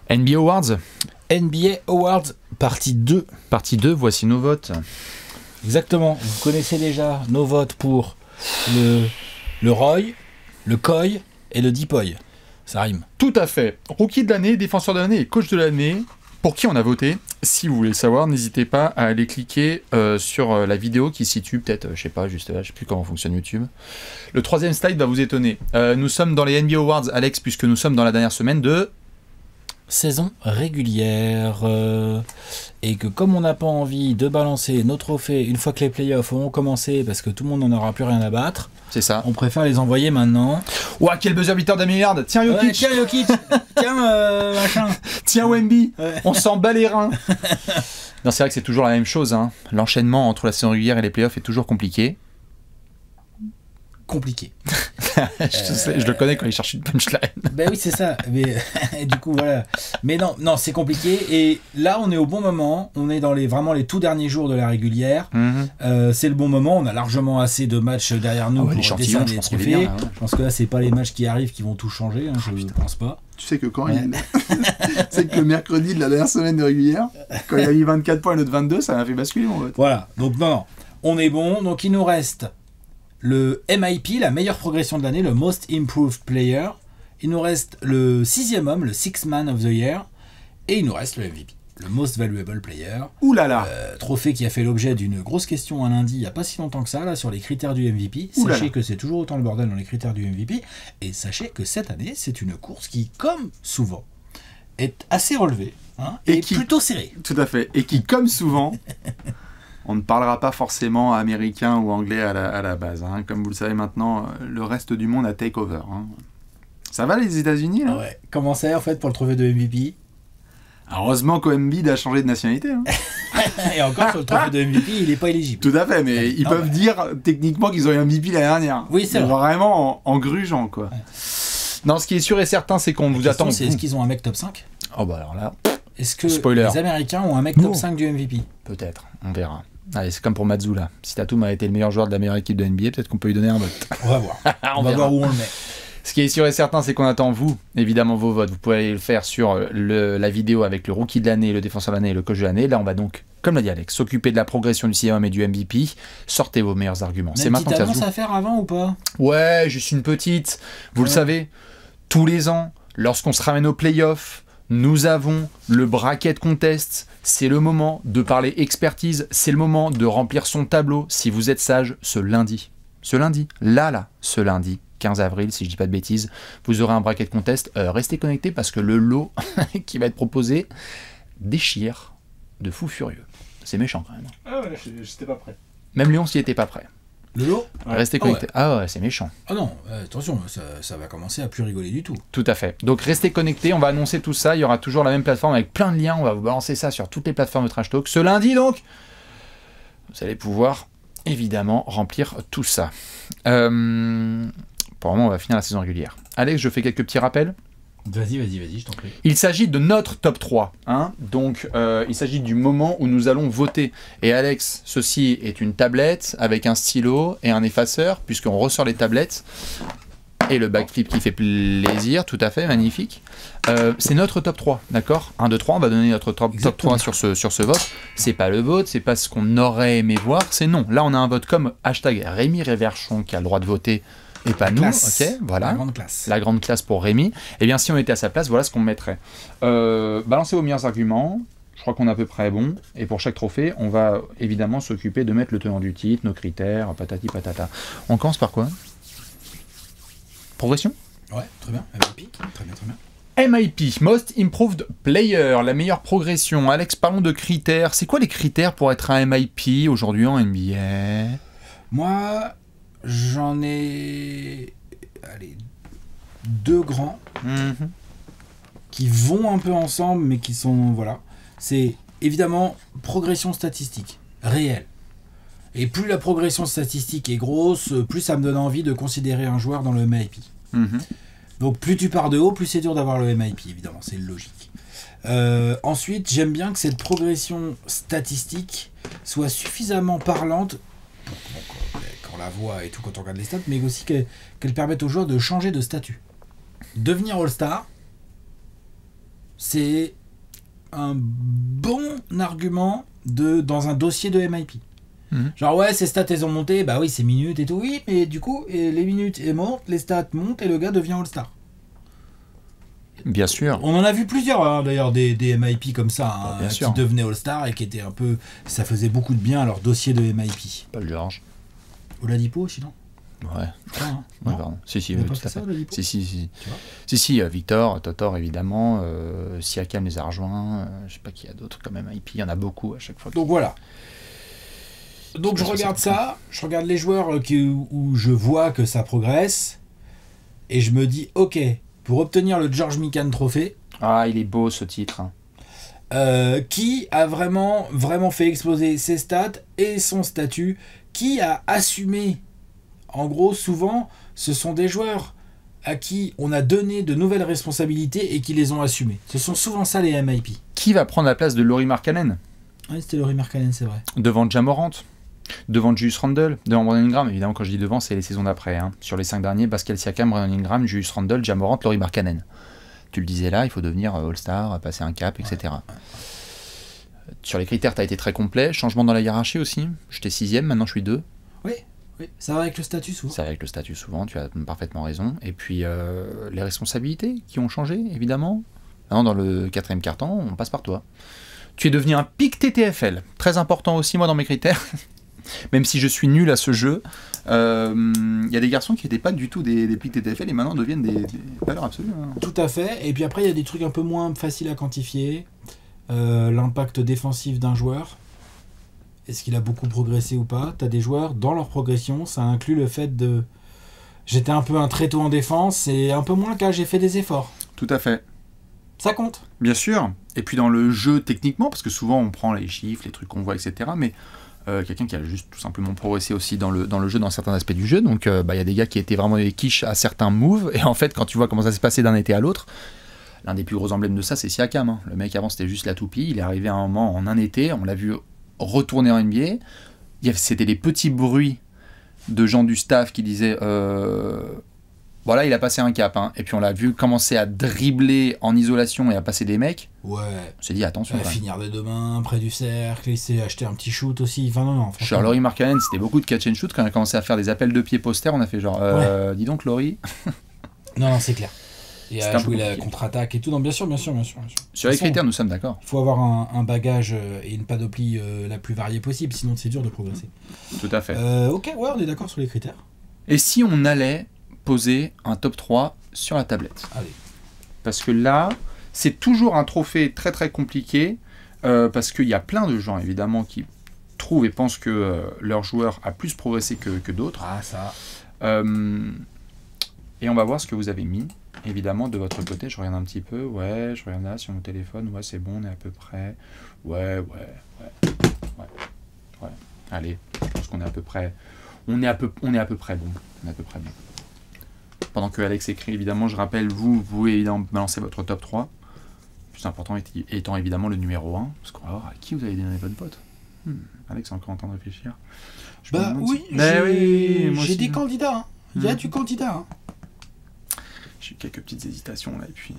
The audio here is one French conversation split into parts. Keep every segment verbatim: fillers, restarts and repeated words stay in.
N B A Awards. N B A Awards, partie deux. Partie deux, voici nos votes. Exactement, vous connaissez déjà nos votes pour le, le Roy, le Coy et le Deepoy. Ça rime. Tout à fait. Rookie de l'année, défenseur de l'année et coach de l'année. Pour qui on a voté? Si vous voulez le savoir, n'hésitez pas à aller cliquer euh, sur euh, la vidéo qui se situe peut-être, euh, je sais pas, juste là, je sais plus comment fonctionne YouTube. Le troisième slide va vous étonner. Euh, nous sommes dans les N B A Awards, Alex, puisque nous sommes dans la dernière semaine de... Saison régulière. Euh, et que comme on n'a pas envie de balancer nos trophées une fois que les playoffs auront commencé, parce que tout le monde n'en aura plus rien à battre, c'est ça. On préfère les envoyer maintenant. Ouah, quel buzzer beater d'Amillard. Tiens Jokic. Ouais, tiens Jokic. Tiens euh, machin. Tiens Wemby. Ouais. On s'en bat les reins. Non, c'est vrai que c'est toujours la même chose. Hein. L'enchaînement entre la saison régulière et les playoffs est toujours compliqué. Compliqué. je, euh... sais, je le connais quand il cherche une punchline. Ben oui, c'est ça. Mais du coup, voilà. Mais non, non, c'est compliqué. Et là, on est au bon moment. On est dans les vraiment les tout derniers jours de la régulière. Mm-hmm. Euh, c'est le bon moment. On a largement assez de matchs derrière nous ah ouais, pour décerner des trophées. Bien, hein. Je pense que là, c'est pas les matchs qui arrivent qui vont tout changer. Hein, je ne pense pas. Tu sais que quand ouais. il... c'est que le mercredi de la dernière semaine de régulière, quand il a mis vingt-quatre points et l'autre vingt-deux, ça m'a fait basculer mon vote. Voilà. Donc non, non, on est bon. Donc il nous reste le M I P, la meilleure progression de l'année, le Most Improved Player. Il nous reste le sixième homme, le Sixth Man of the Year. Et il nous reste le M V P, le Most Valuable Player. Ouh là là euh, Trophée qui a fait l'objet d'une grosse question un lundi, il n'y a pas si longtemps que ça, là, sur les critères du M V P. Ouh sachez là là. que c'est toujours autant le bordel dans les critères du M V P. Et sachez que cette année, c'est une course qui, comme souvent, est assez relevée. Hein, et, et qui, plutôt serrée. Tout à fait. Et qui, comme souvent... On ne parlera pas forcément américain ou anglais à la, à la base. Hein. Comme vous le savez maintenant, le reste du monde a take over. Hein. Ça va les États-Unis là? Ouais. Comment c'est en fait pour le trophée de M V P? Heureusement qu'Embiid a changé de nationalité. Hein. Et encore sur le trophée de M V P, il n'est pas éligible. Tout à fait, mais ouais. ils non, peuvent ouais. dire techniquement qu'ils ont eu un M V P l'année dernière. Oui, c'est vrai. Vraiment en, en grugeant quoi. Ouais. Non, ce qui est sûr et certain, c'est qu'on vous attend. C'est est-ce qu'ils ont un mec top cinq? Oh bah alors là. Est-ce que Spoiler. les Américains ont un mec top cinq du M V P? Peut-être, on verra. Allez, c'est comme pour Mazzulla. Si Tatum a été le meilleur joueur de la meilleure équipe de N B A, peut-être qu'on peut lui donner un vote. On va voir. on, on va voir où on le met. Ce qui est sûr et certain, c'est qu'on attend, vous, évidemment, vos votes. Vous pouvez aller le faire sur le, la vidéo avec le rookie de l'année, le défenseur de l'année et le coach de l'année. Là, on va donc, comme l'a dit Alex, s'occuper de la progression du sixième et du M V P. Sortez vos meilleurs arguments. C'est maintenant que ça se joue. Une petite annonce à faire avant ou pas? Ouais, juste une petite. Vous ouais. le savez, tous les ans, lorsqu'on se ramène aux playoffs, nous avons le bracket contest. C'est le moment de parler expertise. C'est le moment de remplir son tableau, si vous êtes sage, ce lundi. Ce lundi, là, là, ce lundi, quinze avril, si je dis pas de bêtises, vous aurez un bracket contest. Euh, restez connectés parce que le lot qui va être proposé déchire de fou furieux. C'est méchant quand même. Ah ouais, j'étais pas prêt. Même Lyon s'y était pas prêt. Le lot? Ouais. Restez connectés. Ah ouais, ah ouais c'est méchant. Ah non, euh, attention, ça, ça va commencer à plus rigoler du tout. Tout à fait. Donc restez connectés, on va annoncer tout ça. Il y aura toujours la même plateforme avec plein de liens. On va vous balancer ça sur toutes les plateformes de Trash Talk. Ce lundi donc, vous allez pouvoir évidemment remplir tout ça. Euh, pour le moment, on va finir la saison régulière. Alex, je fais quelques petits rappels. Vas-y, vas-y, vas-y, je t'en prie. Il s'agit de notre top trois. Hein Donc, euh, il s'agit du moment où nous allons voter. Et Alex, ceci est une tablette avec un stylo et un effaceur, puisqu'on ressort les tablettes. Et le backflip qui fait plaisir, tout à fait, magnifique. Euh, c'est notre top trois, d'accord? un, deux, trois, on va donner notre top, top trois sur ce, sur ce vote. C'est pas le vote, c'est pas ce qu'on aurait aimé voir, c'est non. Là, on a un vote comme hashtag Rémi Réverchon qui a le droit de voter. Et pas nous, classe. ok, voilà. La grande classe. La grande classe pour Rémi. Eh bien, si on était à sa place, voilà ce qu'on mettrait. Euh, balancez vos meilleurs arguments. Je crois qu'on est à peu près bon. Et pour chaque trophée, on va évidemment s'occuper de mettre le tenant du titre, nos critères, patati patata. On commence par quoi? Progression? Ouais, très bien. M I P, très bien, très bien. M I P, Most Improved Player, la meilleure progression. Alex, parlons de critères. C'est quoi les critères pour être un M I P aujourd'hui en N B A? Moi... J'en ai allez, deux grands mm-hmm. qui vont un peu ensemble, mais qui sont voilà. C'est évidemment progression statistique réelle. Et plus la progression statistique est grosse, plus ça me donne envie de considérer un joueur dans le M I P. Mm-hmm. Donc plus tu pars de haut, plus c'est dur d'avoir le M I P, évidemment, c'est logique. Euh, ensuite, j'aime bien que cette progression statistique soit suffisamment parlante. Pour, pour, la voix et tout quand on regarde les stats, mais aussi qu'elle, qu'elle permette aux joueurs de changer de statut. Devenir All-Star, c'est un bon argument de, dans un dossier de M I P. Mmh. Genre, ouais, ces stats, elles ont monté, bah oui, c'est minutes et tout, oui, mais du coup, et les minutes elles montent, les stats montent et le gars devient All-Star. Bien sûr. On en a vu plusieurs, hein, d'ailleurs, des, des M I P comme ça, hein, bah, qui sûr. devenaient All-Star et qui étaient un peu. Ça faisait beaucoup de bien à leur dossier de M I P. Paul George. Oladipo aussi, non? Ouais. Ah, hein. Ouais, non. pardon. Si, si, oui, tout à fait. fait. Ça, si, si, si. Si, si, euh, Victor, Totor, évidemment. Euh, Siakam les a rejoints. Euh, je sais pas qui y a d'autres quand même. I P, il y en a beaucoup à chaque fois. Donc voilà. Donc je, je regarde ça, je regarde les joueurs qui, où je vois que ça progresse, et je me dis, ok, pour obtenir le George Mikan Trophy. Ah, il est beau ce titre. Hein. Euh, qui a vraiment, vraiment fait exploser ses stats et son statut, qui a assumé. En gros, souvent, ce sont des joueurs à qui on a donné de nouvelles responsabilités et qui les ont assumées. Ce sont souvent ça les M I P. Qui va prendre la place de Lauri Markkanen? Oui, c'était Lauri Markkanen, c'est vrai. Devant Ja Morant, devant Julius Randle, devant Brandon Ingram. Évidemment, quand je dis devant, c'est les saisons d'après. Hein. Sur les cinq derniers, Pascal Siakam, Brandon Ingram, Julius Randle, Ja Morant, Lauri Markkanen. Tu le disais là, il faut devenir All-Star, passer un cap, et cetera. Ouais. Sur les critères, tu as été très complet. Changement dans la hiérarchie aussi. J'étais sixième, maintenant je suis deux. Oui, oui, ça va avec le statut souvent. Ça va avec le statut souvent, tu as parfaitement raison. Et puis euh, les responsabilités qui ont changé, évidemment. Maintenant, dans le quatrième quart-temps, on passe par toi. Tu es devenu un pic T T F L. Très important aussi, moi, dans mes critères. Même si je suis nul à ce jeu, il euh, y a des garçons qui n'étaient pas du tout des, des pics T T F L et maintenant deviennent des, des valeurs absolues. Hein. Tout à fait. Et puis après, il y a des trucs un peu moins faciles à quantifier. Euh, l'impact défensif d'un joueur. Est-ce qu'il a beaucoup progressé ou pas? Tu as des joueurs, dans leur progression, ça inclut le fait de... J'étais un peu un tréteau en défense et un peu moins qu'à j'ai fait des efforts. Tout à fait. Ça compte. Bien sûr. Et puis dans le jeu techniquement, parce que souvent on prend les chiffres, les trucs qu'on voit, et cetera. Mais euh, quelqu'un qui a juste tout simplement progressé aussi dans le, dans le jeu, dans certains aspects du jeu. Donc il euh, bah, y a des gars qui étaient vraiment des quiches à certains moves. Et en fait, quand tu vois comment ça s'est passé d'un été à l'autre, l'un des plus gros emblèmes de ça, c'est Siakam. Hein. Le mec avant c'était juste la toupie. Il est arrivé à un moment en un été, on l'a vu retourner en N B A. C'était les petits bruits de gens du staff qui disaient euh, voilà, il a passé un cap. Hein. Et puis on l'a vu commencer à dribbler en isolation et à passer des mecs. Ouais. On s'est dit attention. À finir de demain, près du cercle, il s'est acheté un petit shoot aussi. Enfin, non, non. Sur Lauri Markkanen, c'était beaucoup de catch and shoot. Quand on a commencé à faire des appels de pied poster, on a fait genre euh, ouais. dis donc, Lauri. Non, non, c'est clair. Et à jouer la contre-attaque et tout. Non, bien sûr, bien sûr, bien sûr. Bien sûr. Sur les critères, nous sommes d'accord. Il faut avoir un, un bagage et une panoplie euh, la plus variée possible, sinon c'est dur de progresser. Tout à fait. Euh, ok, ouais, on est d'accord sur les critères. Et si on allait poser un top trois sur la tablette? Allez. Parce que là, c'est toujours un trophée très très compliqué, euh, parce qu'il y a plein de gens, évidemment, qui trouvent et pensent que euh, leur joueur a plus progressé que, que d'autres. Ah, ça. Euh, et on va voir ce que vous avez mis. Évidemment, de votre côté, je regarde un petit peu. Ouais, je regarde là sur mon téléphone. Ouais, c'est bon, on est à peu près. Ouais, ouais, ouais. Ouais. Ouais. Allez, je pense qu'on est à peu près. On est à peu, on est à peu près bon. On est à peu près bon. Pendant que Alex écrit, évidemment, je rappelle, vous, vous pouvez évidemment balancer votre top trois. Le plus important étant évidemment le numéro un. Parce qu'on va voir à qui vous avez donné votre pote. Hmm. Alex est encore en train de réfléchir. Je bah oui, j'ai oui, oui, des candidats. Hein. Il y a mmh. du candidat. Hein. J'ai eu quelques petites hésitations là et puis.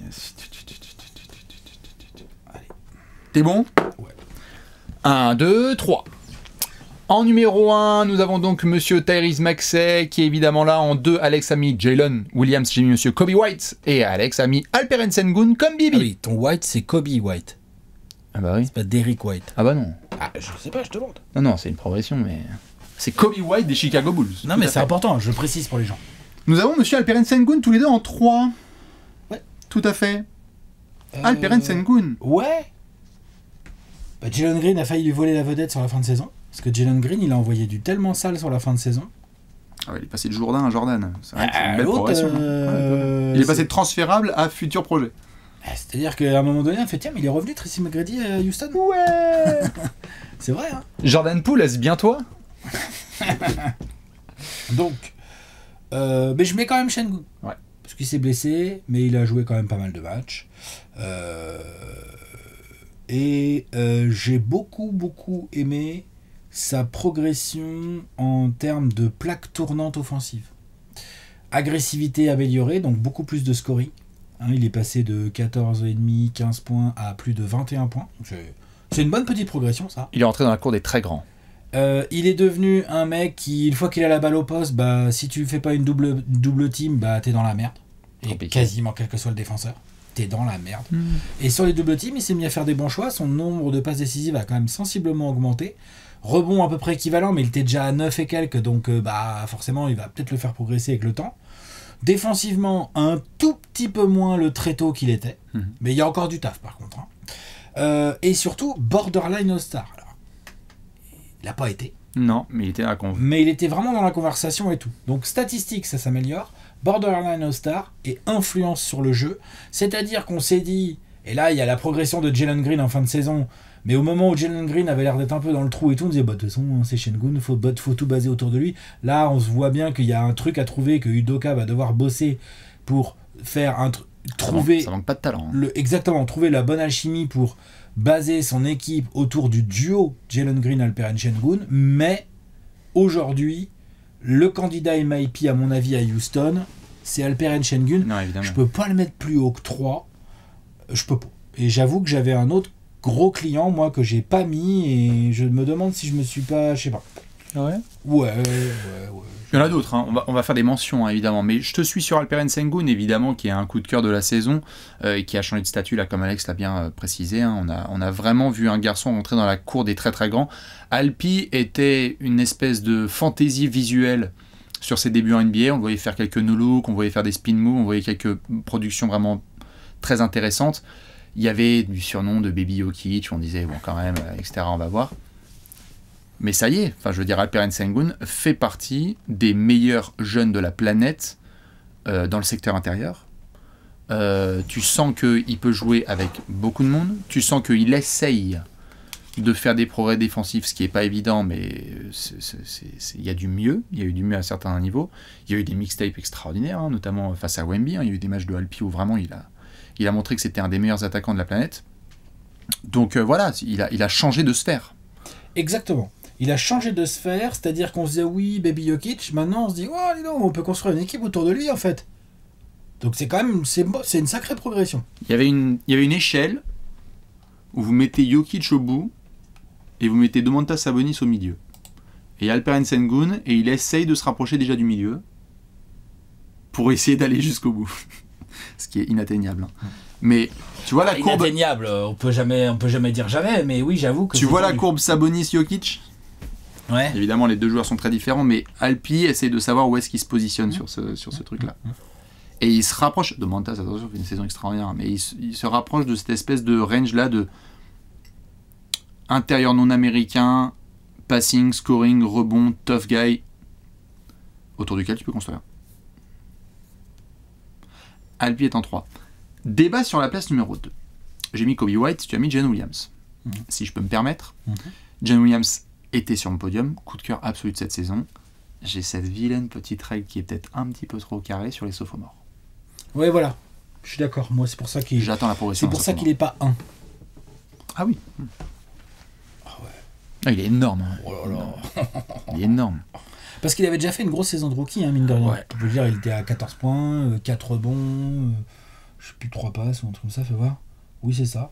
Allez. T'es bon? Ouais. un, deux, trois. En numéro un, nous avons donc Monsieur Tyrese Maxey qui est évidemment là. En deux, Alex a mis Jalen Williams, j'ai mis Monsieur Kobe White. Et Alex a mis Alperen Sengun comme Bibi. Ah oui, ton White c'est Kobe White. Ah bah oui. C'est pas Derrick White. Ah bah non. Ah, je sais pas, je te demande. Non, non, c'est une progression, mais. C'est Kobe White des Chicago Bulls. Non, mais c'est important, je précise pour les gens. Nous avons Monsieur Alperen Sengun tous les deux en trois. Ouais. Tout à fait. Euh... Alperen Sengun. Ouais. Bah, Jalen Green a failli lui voler la vedette sur la fin de saison. Parce que Jalen Green, il a envoyé du tellement sale sur la fin de saison. Ah ouais, il est passé de Jourdain à Jordan. C'est vrai que c'est une ah, belle progression. Euh... Il est passé de transférable à futur projet. C'est-à-dire qu'à un moment donné, on fait tiens, mais il est revenu Tracy McGrady à Houston. Ouais. C'est vrai, hein. Jordan Poole, est-ce bien toi? Donc, euh, mais je mets quand même Sengun. Ouais. Parce qu'il s'est blessé, mais il a joué quand même pas mal de matchs. Euh, et euh, j'ai beaucoup, beaucoup aimé sa progression en termes de plaque tournante offensive. Agressivité améliorée, donc beaucoup plus de scoring. Hein, il est passé de quatorze virgule cinq, quinze points à plus de vingt et un points. C'est, c'est une bonne petite progression, ça. Il est rentré dans la cour des très grands. Euh, il est devenu un mec qui, une fois qu'il a la balle au poste, bah, si tu fais pas une double, une double team, bah, t'es dans la merde. Et Compliqué. quasiment, quel que soit le défenseur, t'es dans la merde. Mmh. Et sur les double teams, il s'est mis à faire des bons choix. Son nombre de passes décisives a quand même sensiblement augmenté. Rebond à peu près équivalent, mais il était déjà à neuf et quelques, donc euh, bah, forcément, il va peut-être le faire progresser avec le temps. Défensivement, un tout petit peu moins le tréteau qu'il était. Mmh. Mais il y a encore du taf, par contre. Hein. Euh, et surtout, borderline All-Star. Alors, il n'a pas été. Non, mais il était à la conv. Mais il était vraiment dans la conversation et tout. Donc, statistiques, ça s'améliore. Borderline All-Star et influence sur le jeu. C'est-à-dire qu'on s'est dit... Et là, il y a la progression de Jalen Green en fin de saison. Mais au moment où Jalen Green avait l'air d'être un peu dans le trou et tout, on disait, bah, de toute façon, c'est Sengun, il faut, faut tout baser autour de lui. Là, on se voit bien qu'il y a un truc à trouver, que Udoka va devoir bosser pour faire un truc. Trouver. Ça manque pas de talent. Hein. Le, exactement, trouver la bonne alchimie pour baser son équipe autour du duo Jalen Green-Alperen Sengun. Mais aujourd'hui, le candidat M I P, à mon avis, à Houston, c'est Alperen Sengun. Non, évidemment. Je peux pas le mettre plus haut que trois. Je peux pas. Et j'avoue que j'avais un autre gros client, moi, que j'ai pas mis, et je me demande si je me suis pas... Je sais pas. Ouais Ouais, ouais, ouais. Il y en a d'autres, hein. on, va, on va faire des mentions, hein, évidemment. Mais je te suis sur Alperen Sengun, évidemment, qui est un coup de cœur de la saison, euh, et qui a changé de statut, là, comme Alex l'a bien euh, précisé. Hein. On, a, on a vraiment vu un garçon rentrer dans la cour des très très grands. Alpi était une espèce de fantaisie visuelle sur ses débuts en N B A. On le voyait faire quelques no-look, on voyait faire des spin moves, on voyait quelques productions vraiment très intéressantes. Il y avait du surnom de Baby Jokic, on disait, bon, quand même, et cetera, on va voir. Mais ça y est, enfin, je veux dire, Alperen Sengun fait partie des meilleurs jeunes de la planète euh, dans le secteur intérieur. Euh, tu sens qu'il peut jouer avec beaucoup de monde. Tu sens qu'il essaye de faire des progrès défensifs, ce qui n'est pas évident, mais il y a du mieux. Il y a eu du mieux à certains niveaux. Il y a eu des mixtapes extraordinaires, hein, notamment face à Wemby. Hein. Il y a eu des matchs de Alpi où vraiment il a, il a montré que c'était un des meilleurs attaquants de la planète. Donc euh, voilà, il a, il a changé de sphère. Exactement. Il a changé de sphère, c'est-à-dire qu'on se disait oui, Baby Jokic, maintenant on se dit oh, dis donc, on peut construire une équipe autour de lui en fait. Donc c'est quand même c'est, c'est une sacrée progression. Il y avait une, il y avait une échelle où vous mettez Jokic au bout et vous mettez Domantas Sabonis au milieu. Et Alperen Sengun, et il essaye de se rapprocher déjà du milieu pour essayer d'aller jusqu'au bout. Ce qui est inatteignable. Hein. Mais tu vois la ah, courbe... Inatteignable, on peut jamais, on peut jamais dire jamais, mais oui, j'avoue que... Tu vois la du... courbe Sabonis-Jokic ? Ouais. Évidemment, les deux joueurs sont très différents, mais Alpi essaie de savoir où est-ce qu'il se positionne mmh. sur ce, sur ce truc-là. Mmh. Et il se rapproche... Domantas, attention, fait une saison extraordinaire, mais il, il se rapproche de cette espèce de range-là de intérieur non américain, passing, scoring, rebond, tough guy, autour duquel tu peux construire. Alpi est en trois. Débat sur la place numéro deux. J'ai mis Kobe White, tu as mis Jalen Williams. Mmh. Si je peux me permettre. Mmh. Jalen Williams était sur mon podium, coup de cœur absolu de cette saison. J'ai cette vilaine petite règle qui est peut-être un petit peu trop carrée sur les sophomores. Ouais, voilà. Je suis d'accord. Moi, c'est pour ça qu'il... J'attends la progression. C'est pour ça qu'il n'est pas un. Ah oui. Ah ouais. Ah, il est énorme. Hein. Oh là là. Il est énorme. Parce qu'il avait déjà fait une grosse saison de rookie, hein, mine de rien. Ouais. Je veux dire, il était à quatorze points, quatre rebonds, euh, je sais plus, trois passes ou un truc comme ça, fais voir. Oui, c'est ça.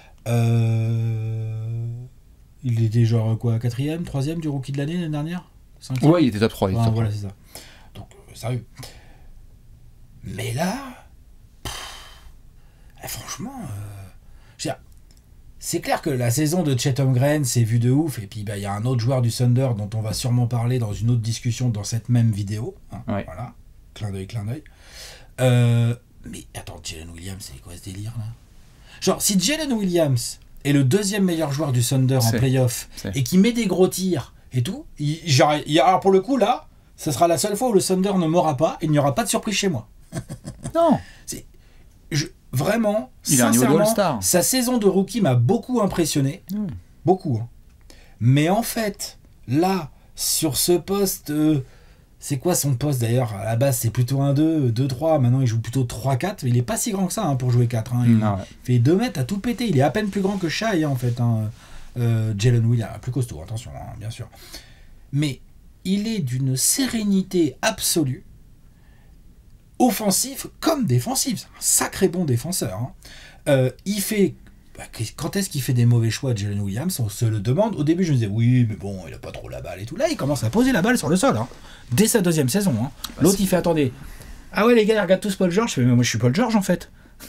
Euh... Il était genre quoi, quatrième, troisième du rookie de l'année l'année dernière ? Cinquième ? Ouais, il était top trois. Il était enfin, top voilà, c'est ça. Donc, euh, sérieux. Mais là, pff, eh, franchement, euh, je veux dire, c'est clair que la saison de Chet Holmgren s'est vue de ouf, et puis il bah, y a un autre joueur du Thunder dont on va sûrement parler dans une autre discussion dans cette même vidéo. Hein, ouais. Voilà, clin d'œil, clin d'œil. Euh, mais attends, Jalen Williams, c'est quoi ce délire là ? Genre, si Jalen Williams est le deuxième meilleur joueur du Thunder c'est, en playoff c'est. et qui met des gros tirs et tout, il, genre, il, alors pour le coup là, ce sera la seule fois où le Thunder ne m'aura pas et il n'y aura pas de surprise chez moi. Non. C'est, je, vraiment, il a un niveau de All-Star. Sa saison de rookie m'a beaucoup impressionné, mmh. beaucoup. Hein. Mais en fait, là, sur ce poste, euh, c'est quoi son poste d'ailleurs ? À la base, c'est plutôt un deux, deux trois. Maintenant, il joue plutôt trois quatre. Il est pas si grand que ça hein, pour jouer quatre. Hein. Il non, ouais. fait deux mètres à tout péter. Il est à peine plus grand que Shai, hein, en fait. Hein. Euh, Jalen Williams, plus costaud, attention, hein, bien sûr. Mais il est d'une sérénité absolue. offensif comme défensif. C'est un sacré bon défenseur. Hein. Euh, il fait... Quand est-ce qu'il fait des mauvais choix de Jalen Williams? On se le demande. Au début, je me disais, oui, mais bon, il a pas trop la balle et tout. Là, il commence à poser la balle sur le sol. Hein. Dès sa deuxième saison. Hein. L'autre, il fait, attendez. Ah ouais, les gars, ils regardent tous Paul George. Je fais, mais moi, je suis Paul George, en fait.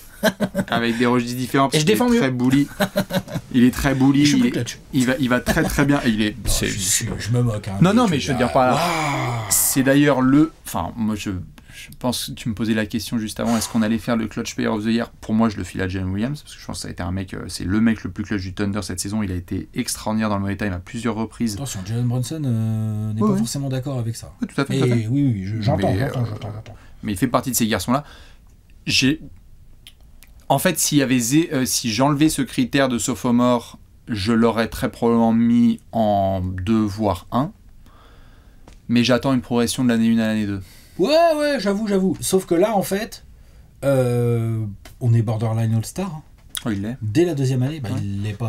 Avec des registres différents. Et je défends mieux. Très bully. Il est très bully. Je suis il, plus est, il, va, il va très très bien. Il est, non, je, je, je me moque. Hein, non, non, mais je veux dire par là. Wow. C'est d'ailleurs le. Enfin, moi, je. Je pense que tu me posais la question juste avant, est-ce qu'on allait faire le clutch player of the year? Pour moi, je le file à Jalen Williams, parce que je pense que ça a été un mec, c'est le mec le plus clutch du Thunder cette saison. Il a été extraordinaire dans le money time à plusieurs reprises. Attention, Jalen Brunson euh, n'est oui, pas oui. forcément d'accord avec ça. Oui, tout à fait. Et, tout à fait. Oui, oui, j'entends, mais, j'entends, euh, j'entends, j'entends. Mais il fait partie de ces garçons-là. J'ai... En fait, s'il y avait zé... euh, si j'enlevais ce critère de sophomore, je l'aurais très probablement mis en deux, voire un. Mais j'attends une progression de l'année un à l'année deux. Ouais, ouais, j'avoue, j'avoue. Sauf que là, en fait, euh, on est borderline All-Star. Hein. Oh, il l'est. Dès la deuxième année, bah, ouais. il l'est pas.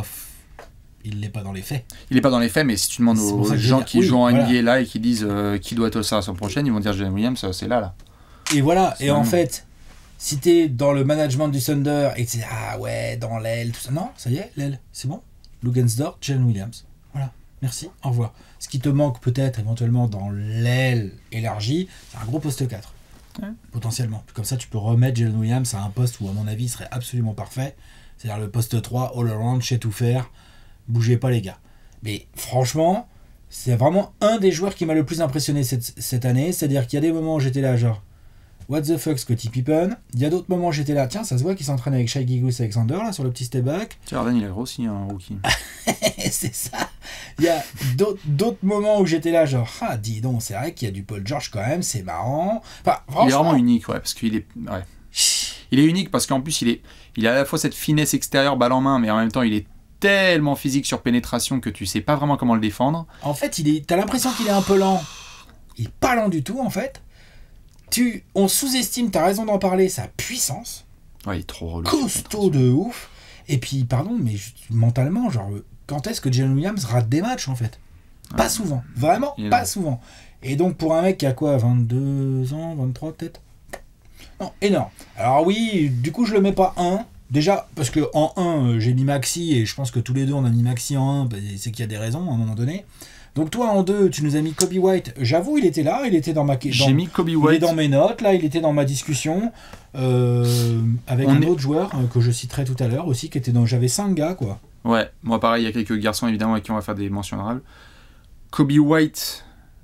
Il l'est pas dans les faits. Il n'est pas dans les faits, mais si tu demandes aux gens qui oui, jouent en voilà. N B A là et qui disent euh, qui doit être All-Star la semaine prochaine, ils vont dire Jalen Williams, c'est là, là. Et voilà. C'est et en fait, si t'es dans le management du Thunder et que tu dis ah ouais, dans l'aile, tout ça, non, ça y est, l'aile, c'est bon. Lugensdorf, Jalen Williams. Voilà. Merci. Au revoir. Ce qui te manque peut-être éventuellement dans l'aile élargie, c'est un gros poste quatre. Ouais. Potentiellement. Comme ça, tu peux remettre Jalen Williams à un poste où, à mon avis, il serait absolument parfait. C'est-à-dire le poste trois, all-around, chez tout faire. Bougez pas, les gars. Mais franchement, c'est vraiment un des joueurs qui m'a le plus impressionné cette, cette année. C'est-à-dire qu'il y a des moments où j'étais là, genre, what the fuck, Scottie Pippen. Il y a d'autres moments où j'étais là, tiens, ça se voit qu'il s'entraîne avec Shai Gilgeous-Alexander, là, sur le petit step back. Jordan, il a grossi, un rookie. C'est ça. Il y a d'autres, d'autres moments où j'étais là, genre, ah, dis donc, c'est vrai qu'il y a du Paul George quand même, c'est marrant. Enfin, il est vraiment unique, ouais, parce qu'il est. Ouais. Il est unique parce qu'en plus, il, est, il a à la fois cette finesse extérieure, balle en main, mais en même temps, il est tellement physique sur pénétration que tu sais pas vraiment comment le défendre. En fait, il est, t'as l'impression qu'il est un peu lent. Il est pas lent du tout, en fait. Tu, on sous-estime, t'as raison d'en parler, sa puissance. Ouais, il est trop relou. Costaud de ouf. Et puis, pardon, mais mentalement, genre, quand est-ce que Jalen Williams rate des matchs, en fait? Pas ouais. souvent. Vraiment, pas souvent. Et donc, pour un mec qui a quoi, vingt-deux ans, vingt-trois peut-être? Non, énorme. Alors oui, du coup, je le mets pas un. Déjà, parce que en un, j'ai mis Maxi, et je pense que tous les deux, on a mis Maxi en un, bah, c'est qu'il y a des raisons, à un moment donné. Donc toi, en deux, tu nous as mis Kobe White. J'avoue, il était là, il était dans ma... Dans, j'ai mis Kobe White. Il est dans mes notes, là, il était dans ma discussion, euh, avec on un est... autre joueur, euh, que je citerai tout à l'heure aussi, qui était dans... J'avais cinq gars, quoi. Ouais, moi pareil, il y a quelques garçons, évidemment, avec qui on va faire des mentions honorables. Kobe White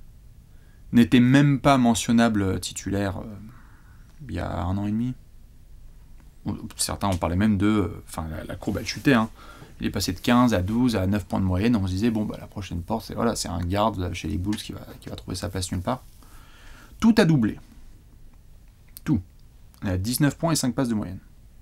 n'était même pas mentionnable titulaire euh, il y a un an et demi. Certains, on parlait même de... Enfin, la, la courbe, elle chutait, hein. Il est passé de quinze à douze à neuf points de moyenne. On se disait, bon, bah, la prochaine porte, c'est, voilà, c'est un garde chez les Bulls qui va, qui va trouver sa place nulle part. Tout a doublé. Tout. Il a dix-neuf points et cinq passes de moyenne.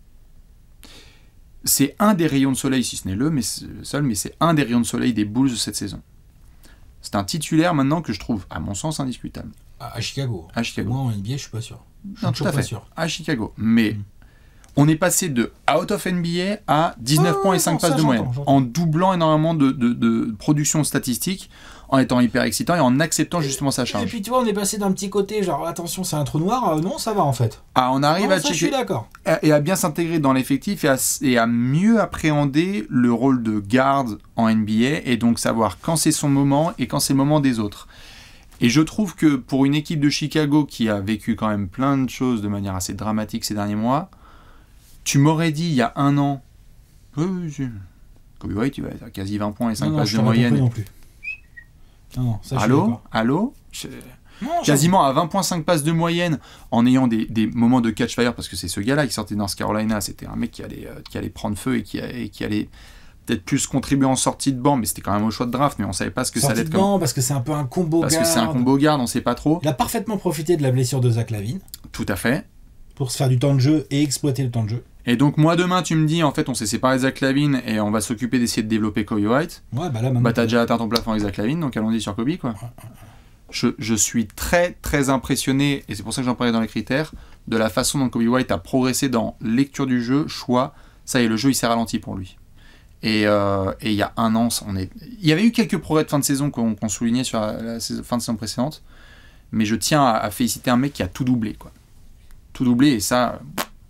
C'est un des rayons de soleil, si ce n'est le, mais le seul, mais c'est un des rayons de soleil des Bulls de cette saison. C'est un titulaire maintenant que je trouve, à mon sens, indiscutable. À, à Chicago. À Chicago. Moi, en N B A, je suis pas sûr. Je non, suis tout à pas fait. Sûr. À Chicago. Mais... Mmh. On est passé de out of N B A à dix-neuf oh, points et cinq non, passes ça, de moyenne, j'entends. en doublant énormément de, de, de production statistique, en étant hyper excitant et en acceptant justement sa charge. Et puis tu vois, on est passé d'un petit côté, genre attention, c'est un trou noir, euh, non, ça va en fait. Ah, on arrive non, à ça, checker, je suis d'accord. Et à bien s'intégrer dans l'effectif et à, et à mieux appréhender le rôle de garde en N B A et donc savoir quand c'est son moment et quand c'est le moment des autres. Et je trouve que pour une équipe de Chicago qui a vécu quand même plein de choses de manière assez dramatique ces derniers mois, tu m'aurais dit il y a un an, oui, oui, oui. Kobe White, il va être à quasi vingt points et cinq non, passes non, de moyenne. Non plus. Non, ça, allô, allô je... non, quasiment à vingt points cinq passes de moyenne en ayant des, des moments de catch fire, parce que c'est ce gars-là qui sortait de North Carolina, c'était un mec qui allait, euh, qui allait prendre feu et qui, et qui allait peut-être plus contribuer en sortie de banc, mais c'était quand même au choix de draft, mais on savait pas ce que sortie ça allait être de banc, comme... parce que c'est un peu un combo parce garde. Parce que c'est un combo garde, on sait pas trop. Il a parfaitement profité de la blessure de Zach LaVine. Tout à fait. Pour se faire du temps de jeu et exploiter le temps de jeu. Et donc moi demain tu me dis en fait on s'est séparé de Zach LaVine et on va s'occuper d'essayer de développer Kobe White. Ouais bah là maintenant. Bah t'as déjà atteint ton plafond avec Zach LaVine, donc allons-y sur Kobe quoi. Je, je suis très très impressionné, et c'est pour ça que j'en parlais dans les critères, de la façon dont Kobe White a progressé dans lecture du jeu, choix. Ça y est, le jeu il s'est ralenti pour lui. Et euh, et il y a un an, on est... il y avait eu quelques progrès de fin de saison qu'on, qu'on soulignait sur la, la saison, fin de saison précédente, mais je tiens à, à féliciter un mec qui a tout doublé quoi. tout doublé, et ça,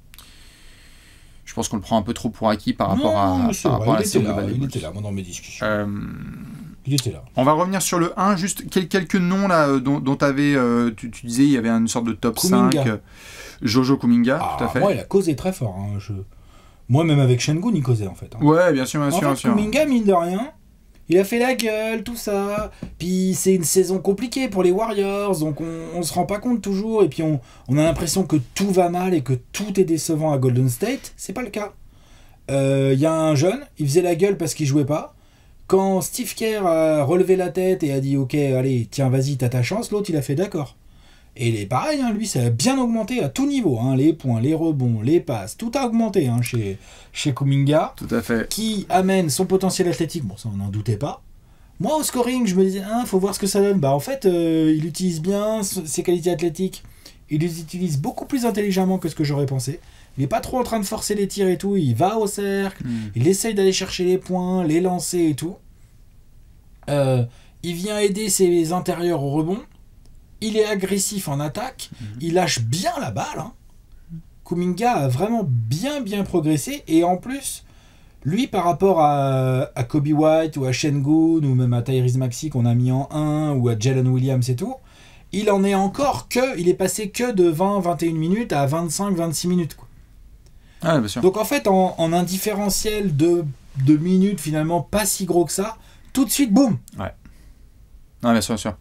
je pense qu'on le prend un peu trop pour acquis par rapport non, à, par rapport à la saison là, globale des il Bulls. était là, moi, dans mes discussions. Euh, il était là. On va revenir sur le un, juste quel- quelques noms là euh, dont, dont avais, euh, tu, tu disais il y avait une sorte de top Kuminga. cinq. euh, Jojo Kuminga, Ah, tout à fait. moi, il a causé très fort. Hein. Je... Moi, même avec Sengun, il causait en fait. Hein. Ouais, bien sûr, bien En sûr, bien fait, sûr. Kuminga, mine de rien, il a fait la gueule, tout ça. Puis c'est une saison compliquée pour les Warriors, donc on, on se rend pas compte toujours. Et puis on, on a l'impression que tout va mal et que tout est décevant à Golden State. C'est pas le cas. Il euh, y a un jeune, il faisait la gueule parce qu'il jouait pas. Quand Steve Kerr a relevé la tête et a dit ok, allez, tiens, vas-y, t'as ta chance, l'autre il a fait d'accord. Et il est pareil, hein, lui, ça a bien augmenté à tout niveau. Hein, les points, les rebonds, les passes, tout a augmenté hein, chez, chez Kuminga. Tout à fait. Qui amène son potentiel athlétique. Bon, ça, on n'en doutait pas. Moi, au scoring, je me disais, il hein, faut voir ce que ça donne. Bah, en fait, euh, il utilise bien ses qualités athlétiques. Il les utilise beaucoup plus intelligemment que ce que j'aurais pensé. Il n'est pas trop en train de forcer les tirs et tout. Il va au cercle. Mm. Il essaye d'aller chercher les points, les lancer et tout. Euh, il vient aider ses intérieurs au rebond. Il est agressif en attaque. Mm. Il lâche bien la balle. Hein. Kuminga a vraiment bien, bien progressé. Et en plus, lui, par rapport à, à Kobe White ou à Sengun ou même à Tyrese Maxey qu'on a mis en un ou à Jalen Williams et tout, il en est encore que, il est passé que de vingt à vingt et une minutes à vingt-cinq à vingt-six minutes. Quoi. Ah, bien sûr. Donc en fait, en, en un différentiel de, de minutes finalement pas si gros que ça, tout de suite, boum. Ouais. Non, bien sûr, bien sûr.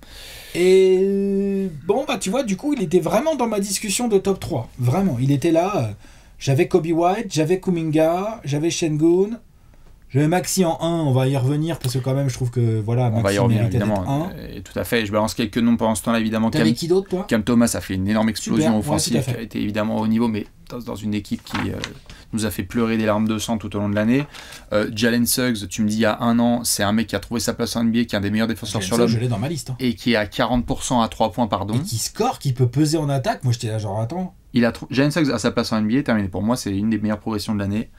Et bon, bah tu vois, du coup, il était vraiment dans ma discussion de top trois. Vraiment, il était là. J'avais Kobe White, j'avais Kuminga, j'avais Sengun, j'avais Maxey en un, on va y revenir parce que quand même je trouve que voilà, on Maxey va y revenir évidemment. un. Et tout à fait, je balance quelques noms pendant ce temps-là évidemment. T'avais Cam, qui d'autre toi? Cam Thomas a fait une énorme explosion Super, offensive ouais, qui a été évidemment au niveau, mais dans, dans une équipe qui euh, nous a fait pleurer des larmes de sang tout au long de l'année. Euh, Jalen Suggs, tu me dis il y a un an, c'est un mec qui a trouvé sa place en N B A, qui est un des meilleurs défenseurs Jalen sur Suggs, l'homme. je l'ai dans ma liste. Hein. Et qui est à quarante pour cent à trois points, pardon. Et qui score, qui peut peser en attaque. Moi j'étais là genre attends. Il a Jalen Suggs a sa place en N B A, terminé. Pour moi, c'est une des meilleures progressions de l'année.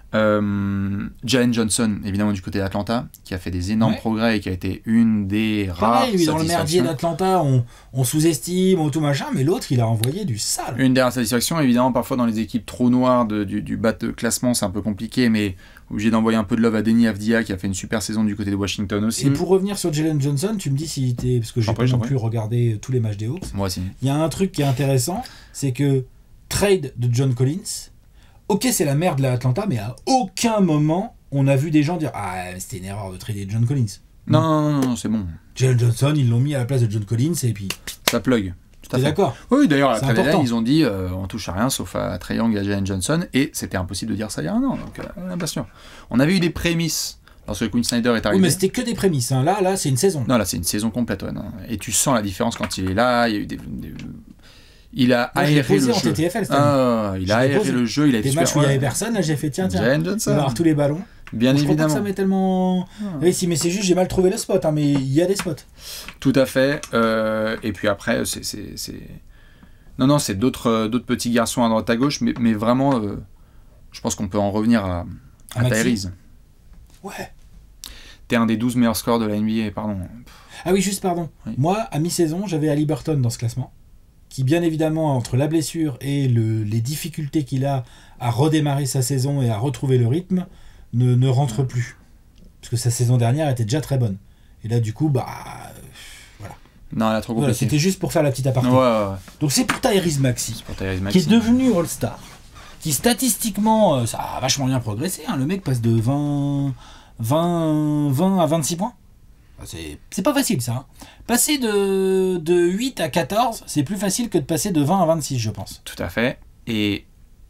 Euh, Jalen Johnson, évidemment du côté d'Atlanta, qui a fait des énormes ouais. progrès et qui a été une des rares Pareil, lui, dans le merdier d'Atlanta, on, on sous-estime, on tout machin, mais l'autre, il a envoyé du sale. Une des rares satisfactions, évidemment, parfois dans les équipes trop noires de, du, du bas de classement, c'est un peu compliqué, mais obligé d'envoyer un peu de love à Deni Avdija, qui a fait une super saison du côté de Washington aussi. Et pour revenir sur Jalen Johnson, tu me dis s'il était, parce que j'ai pas non plus regardé tous les matchs des Hawks. Moi aussi. Il y a un truc qui est intéressant, c'est que trade de John Collins. Ok, c'est la merde là à Atlanta, mais à aucun moment on a vu des gens dire ah c'était une erreur de trader John Collins. Non non non, non c'est bon. Jalen Johnson, ils l'ont mis à la place de John Collins et puis ça plug. T'es d'accord? Oui, d'ailleurs à la trade deadline ils ont dit euh, on touche à rien sauf à Trae Young et à Jalen Johnson et c'était impossible de dire ça il y a un an donc euh, bien sûr. On avait eu des prémices lorsque Quinn Snyder est arrivé. Oui mais c'était que des prémices. Hein. Là là c'est une saison. Non là c'est une saison complète ouais, non. Et tu sens la différence quand il est là. Il y a eu des, des... Il a Moi, aéré le en jeu. T T F L, ah, il a aéré posé. le jeu, il a été des matchs où il n'y avait personne, là j'ai fait tiens tiens. Jalen Johnson. Il va avoir tous les ballons. Bien je évidemment. Je ça met tellement. Ah. Oui si mais c'est juste j'ai mal trouvé le spot hein, mais il y a des spots. Tout à fait. Euh, et puis après c'est, c'est, c'est... non non c'est d'autres euh, d'autres petits garçons à droite à gauche mais mais vraiment euh, je pense qu'on peut en revenir à, à Tyrese. Ouais. T'es un des douze meilleurs scores de la N B A pardon. Ah oui juste pardon. Oui. Moi à mi-saison j'avais Haliburton dans ce classement. Qui bien évidemment, entre la blessure et le, les difficultés qu'il a à redémarrer sa saison et à retrouver le rythme, ne, ne rentre plus. Parce que sa saison dernière était déjà très bonne. Et là, du coup, bah... Euh, voilà. Non, elle a trop compliqué. Voilà, c'était juste pour faire la petite aparté. Ouais, ouais, ouais. Donc c'est pour Tyrese Maxey, c'est pour Tyrese Maxey, qui est devenu All-Star. Qui statistiquement, euh, ça a vachement bien progressé. Hein. Le mec passe de vingt, vingt, vingt à vingt-six points. C'est, c'est pas facile ça. Hein. Passer de, de huit à quatorze, c'est plus facile que de passer de vingt à vingt-six, je pense. Tout à fait. Et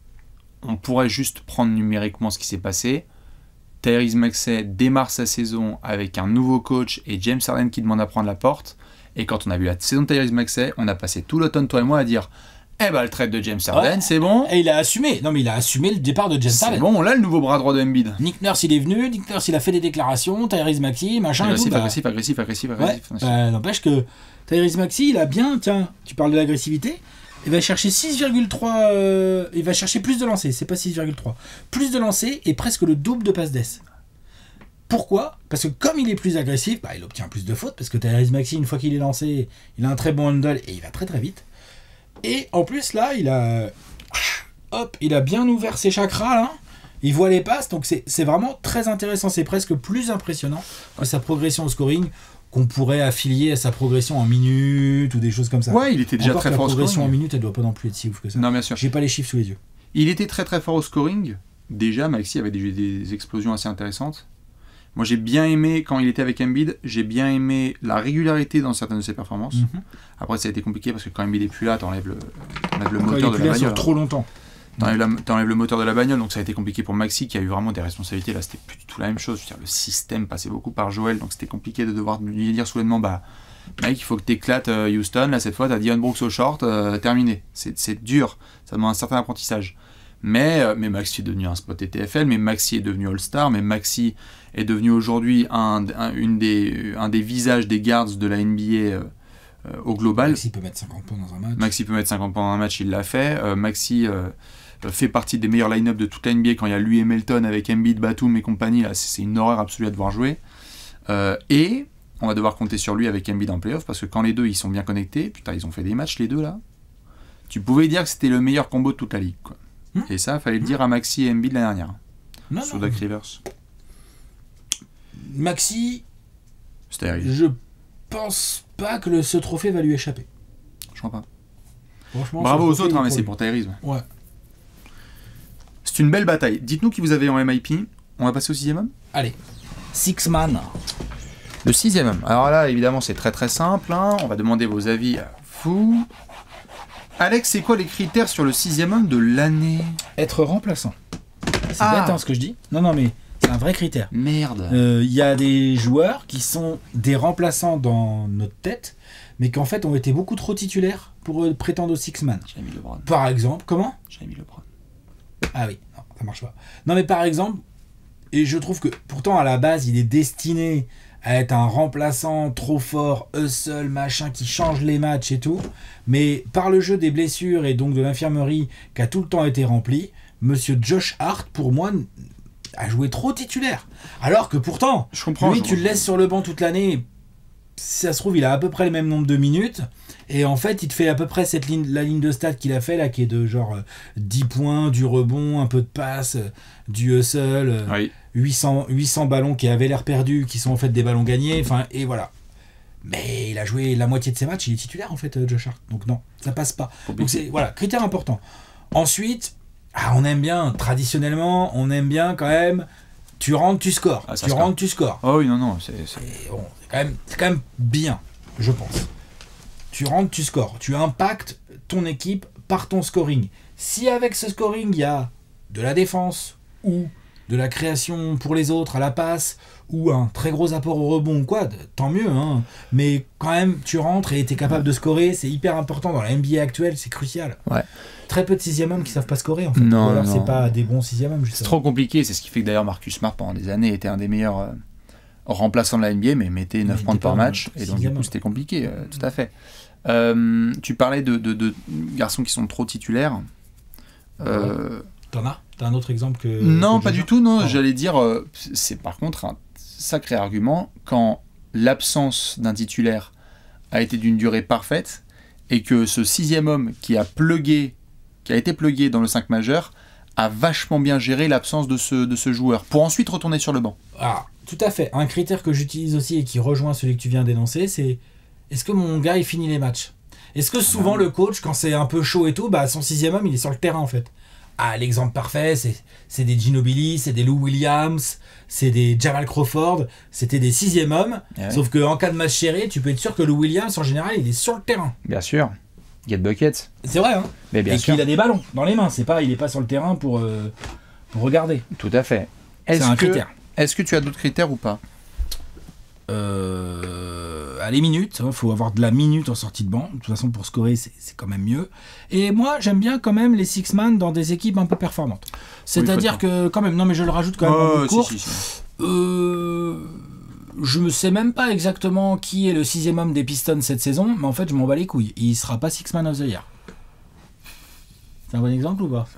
on pourrait juste prendre numériquement ce qui s'est passé. Tyrese Maxey démarre sa saison avec un nouveau coach et James Harden qui demande à prendre la porte. Et quand on a vu la saison de Tyrese Maxey, on a passé tout l'automne, toi et moi, à dire eh ben le trade de James Harden, ouais. c'est bon. Et il a assumé. Non mais il a assumé le départ de James c'est Harden. C'est bon, on a le nouveau bras droit de Embiid. Nick Nurse il est venu, Nick Nurse il a fait des déclarations, Tyrese Maxey, machin agressif, et tout. Agressif, bah... agressif, agressif, agressif, agressif. Ouais, bah, n'empêche que Tyrese Maxey il a bien, tiens, tu parles de l'agressivité, il va chercher six virgule trois, euh, il va chercher plus de lancers, c'est pas six virgule trois, plus de lancers et presque le double de passes d'ess. Pourquoi ? Parce que comme il est plus agressif, bah, il obtient plus de fautes, parce que Tyrese Maxey, une fois qu'il est lancé, il a un très bon handle et il va très très vite. Et en plus, là, il a, hop, il a bien ouvert ses chakras là. Il voit les passes, donc c'est, c'est vraiment très intéressant. C'est presque plus impressionnant que sa progression au scoring qu'on pourrait affilier à sa progression en minutes ou des choses comme ça. Ouais, il était déjà Encore très que fort au la progression scoring. en minutes, elle doit pas non plus être si ouf que ça. Non, bien sûr. J'ai pas les chiffres sous les yeux. Il était très très fort au scoring. Déjà, Maxi avait des, des explosions assez intéressantes. Moi, j'ai bien aimé, quand il était avec Embiid, j'ai bien aimé la régularité dans certaines de ses performances. Mm-hmm. Après, ça a été compliqué parce que quand Embiid est plus là, t'enlèves le, t'enlèves le Quand moteur il est de plus la là sur bagnole. trop longtemps. T'enlèves, la- t'enlèves le moteur de la bagnole, donc ça a été compliqué pour Maxi qui a eu vraiment des responsabilités. Là, c'était plus du tout la même chose. Je veux dire, le système passait beaucoup par Joel, donc c'était compliqué de devoir lui dire soudainement, bah, mec, il faut que t'éclates euh, Houston. Là, cette fois, t'as Dillon Brooks au short, euh, terminé. C'est, c'est dur. Ça demande un certain apprentissage. Mais, euh, mais Maxi est devenu un spot T T F L, mais Maxi est devenu All-Star, mais Maxi est devenu aujourd'hui un, un, une des, un des visages des guards de la N B A euh, euh, au global. Maxi peut mettre cinquante points dans un match. Maxi peut mettre cinquante points dans un match, il l'a fait. Euh, Maxi euh, fait partie des meilleurs line-up de toute la N B A quand il y a lui et Melton avec Embiid, Batum et compagnie. Là, c'est, c'est une horreur absolue à devoir jouer. Euh, et on va devoir compter sur lui avec Embiid en playoff parce que quand les deux ils sont bien connectés, putain, ils ont fait des matchs les deux là. Tu pouvais dire que c'était le meilleur combo de toute la ligue, quoi. Mmh. Et ça, fallait le dire à Maxi et Embiid l'année dernière. Non, Sur non. Doc Rivers. Maxi, C'était terrible. je pense pas que le, ce trophée va lui échapper. Je crois pas. Franchement, Bravo ce aux trophée, autres, hein, il mais est c'est pour pour Tyrese. lui. Ouais. C'est une belle bataille. Dites-nous qui vous avez en M I P. On va passer au sixième homme. Allez, Six Man. Le sixième homme. Alors là, évidemment, c'est très très simple. Hein. On va demander vos avis à vous. Alex, c'est quoi les critères sur le sixième homme de l'année? Être remplaçant. C'est Ah. bête hein, ce que je dis. Non, non, mais c'est un vrai critère. Merde. Il euh, y a des joueurs qui sont des remplaçants dans notre tête, mais qui en fait ont été beaucoup trop titulaires pour euh, prétendre au Six Man. J'ai mis LeBron. Par exemple, comment? J'ai mis LeBron. Ah oui, non, ça marche pas. Non, mais par exemple, et je trouve que pourtant à la base, il est destiné à être un remplaçant trop fort, hustle, machin, qui change les matchs et tout. Mais par le jeu des blessures et donc de l'infirmerie qui a tout le temps été rempli, monsieur Josh Hart, pour moi, a joué trop titulaire. Alors que pourtant, Je comprends. lui, je tu le comprends. laisses sur le banc toute l'année. Si ça se trouve, il a à peu près le même nombre de minutes. Et en fait, il te fait à peu près cette ligne, la ligne de stats qu'il a fait là, qui est de genre euh, dix points, du rebond, un peu de passe, euh, du hustle, euh, Oui. huit cents, huit cents ballons qui avaient l'air perdus, qui sont en fait des ballons gagnés. Enfin, et voilà. Mais il a joué la moitié de ses matchs, il est titulaire en fait, euh, Josh Hart. Donc non, ça passe pas. Donc c'est voilà, critère important. Ensuite, ah, on aime bien, traditionnellement, on aime bien quand même. Tu rentres, tu scores. Ah, ça tu score. rentres, tu scores. Oh oui, non, non. C'est, c'est... Et bon, c'est quand même, c'est quand même bien, je pense. Tu rentres, tu scores. Tu impactes ton équipe par ton scoring. Si avec ce scoring, il y a de la défense ou de la création pour les autres à la passe ou un très gros apport au rebond ou quoi, tant mieux. Hein. Mais quand même, tu rentres et tu es capable de scorer. C'est hyper important dans la N B A actuelle, c'est crucial. Ouais. Très peu de sixième hommes qui savent pas scorer en fait. Non, ou alors non. c'est pas des bons sixième hommes. C'est justement. trop compliqué, c'est ce qui fait que d'ailleurs Marcus Smart pendant des années était un des meilleurs euh, remplaçants de la N B A, mais mettait neuf il points était par pas match, un et donc du sixième coup homme. c'était compliqué, euh, tout à fait. Euh, tu parlais de, de, de garçons qui sont trop titulaires. Euh, T'en as T'as un autre exemple que. non, que pas Josh du Hart tout, non, Pardon. j'allais dire, euh, c'est par contre un sacré argument quand l'absence d'un titulaire a été d'une durée parfaite et que ce sixième homme qui a plugué, qui a été plugué dans le cinq majeur, a vachement bien géré l'absence de ce, de ce joueur, pour ensuite retourner sur le banc. Ah, tout à fait. Un critère que j'utilise aussi et qui rejoint celui que tu viens d'énoncer, c'est est-ce que mon gars il finit les matchs? Est-ce que souvent le coach, quand c'est un peu chaud et tout, bah son sixième homme il est sur le terrain en fait. Ah, l'exemple parfait, c'est, c'est des Ginobili, c'est des Lou Williams, c'est des Jamal Crawford, c'était des sixième hommes. Ouais. Sauf qu'en cas de match serré, tu peux être sûr que Lou Williams en général il est sur le terrain. Bien sûr. Get buckets. C'est vrai, hein. Mais bien et sûr. qu'il a des ballons dans les mains. C'est pas, il est pas sur le terrain pour, euh, pour regarder. Tout à fait. C'est Est-ce un que, critère. est-ce que tu as d'autres critères ou pas? Euh, à les minutes, il faut avoir de la minute en sortie de banc. De toute façon, pour scorer, c'est, c'est quand même mieux. Et moi, j'aime bien quand même les six-man dans des équipes un peu performantes. C'est-à-dire faut que, quand même, non mais je le rajoute quand même dans Oh, le si, cours. si, si. Euh, je ne sais même pas exactement qui est le sixième homme des Pistons cette saison, mais en fait, je m'en bats les couilles. Il sera pas six-man of the year. C'est un bon exemple ou pas?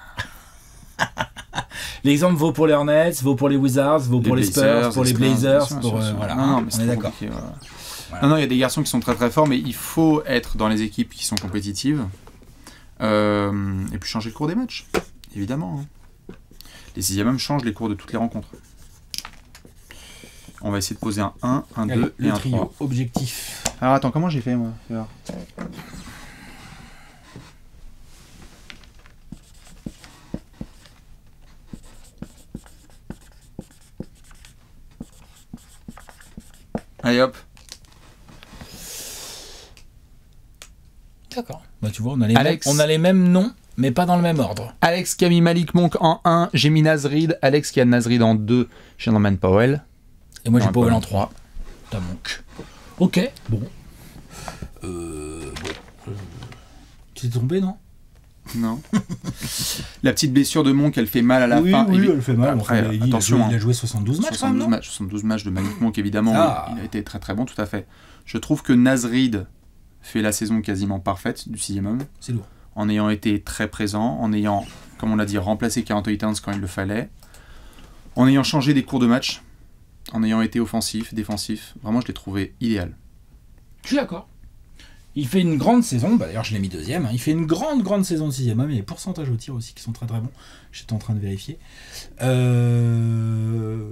L'exemple vaut pour les Hornets, vaut pour les Wizards, vaut pour les Spurs, pour les Blazers, bien sûr, pour bien euh, sûr. voilà. Non, non, mais on c'est est trop d'accord. compliqué, voilà. Voilà. Non, non, il y a des garçons qui sont très très forts, mais il faut être dans les équipes qui sont compétitives. Euh, et puis changer le cours des matchs, évidemment. Hein. Les sixième hommes changent les cours de toutes les rencontres. On va essayer de poser un un, un Allez, deux et le un trio trois. objectif. Alors attends, comment j'ai fait moi? Alors. Allez hop. D'accord. Bah tu vois, on a, les Alex. mêmes, on a les mêmes noms, mais pas dans le même ordre. Alex qui a mis Malik Monk en un, j'ai mis Nasrid. Alex qui a Nasrid en deux, j'ai Norman Powell. Et moi j'ai Norman Powell en Powell. trois. T'as Monk. Ok, bon. Euh, bon. Euh, tu t'es trompé, non? Non. La petite blessure de Monk, elle fait mal à la oui, fin. Oui, Évi- elle fait mal. Après, Enfin, il, a attention. joué, il hein. a joué soixante-douze matchs quand même, soixante-douze non matchs, soixante-douze matchs de Malik Monk, évidemment. Ah. Oui, il a été très très bon, tout à fait. Je trouve que Nasrid fait la saison quasiment parfaite du sixième homme, C'est lourd. en ayant été très présent, en ayant, comme on l'a dit, remplacé Karl Anthony Towns quand il le fallait, en ayant changé des cours de match, en ayant été offensif, défensif. Vraiment, je l'ai trouvé idéal. Je suis d'accord. Il fait une grande saison, bah d'ailleurs je l'ai mis deuxième, hein. Il fait une grande grande saison de sixième homme, il y a les pourcentages au tir aussi qui sont très très bons, j'étais en train de vérifier. Euh...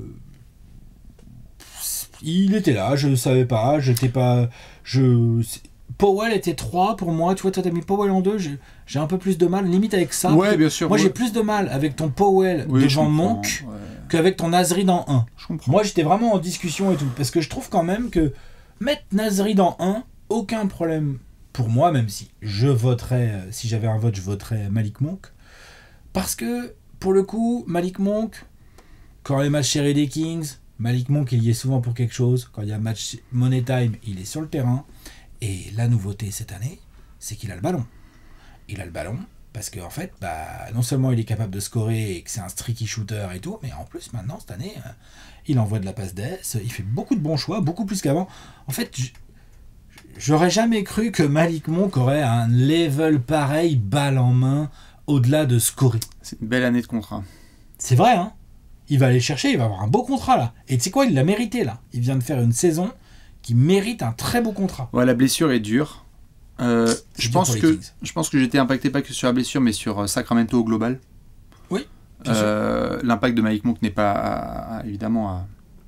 Il était là, je ne savais pas, j'étais pas... Je... Powell était trois pour moi, tu vois, toi t'as mis Powell en deux, j'ai, j'ai un peu plus de mal, limite avec ça. Ouais, bien sûr. Moi ouais. j'ai plus de mal avec ton Powell Oui, je devant comprends, Monk ouais. qu'avec ton Nasrid en un. Je comprends. Moi j'étais vraiment en discussion et tout, parce que je trouve quand même que mettre Nasrid en un, aucun problème pour moi, même si je voterais, euh, si j'avais un vote, je voterais Malik Monk. Parce que, pour le coup, Malik Monk, quand les matchs chéris des Kings, Malik Monk, il y est souvent pour quelque chose. Quand il y a match Money Time, il est sur le terrain. Et la nouveauté cette année, c'est qu'il a le ballon. Il a le ballon parce qu'en en fait, bah, non seulement il est capable de scorer et que c'est un streaky shooter et tout, mais en plus, maintenant, cette année, euh, il envoie de la passe d'ess, il fait beaucoup de bons choix, beaucoup plus qu'avant. En fait, j- j'aurais jamais cru que Malik Monk aurait un level pareil, balle en main, au-delà de scorer. C'est une belle année de contrat. C'est vrai, hein. Il va aller chercher, il va avoir un beau contrat là. Et tu sais quoi, il l'a mérité là. Il vient de faire une saison qui mérite un très beau contrat. Ouais, la blessure est dure. Euh, C'est je, dur pense pour les que, Kings. je pense que j'étais impacté pas que sur la blessure, mais sur euh, Sacramento au global. Oui, bien Euh, l'impact de Malik Monk n'est pas, à- à- évidemment, à...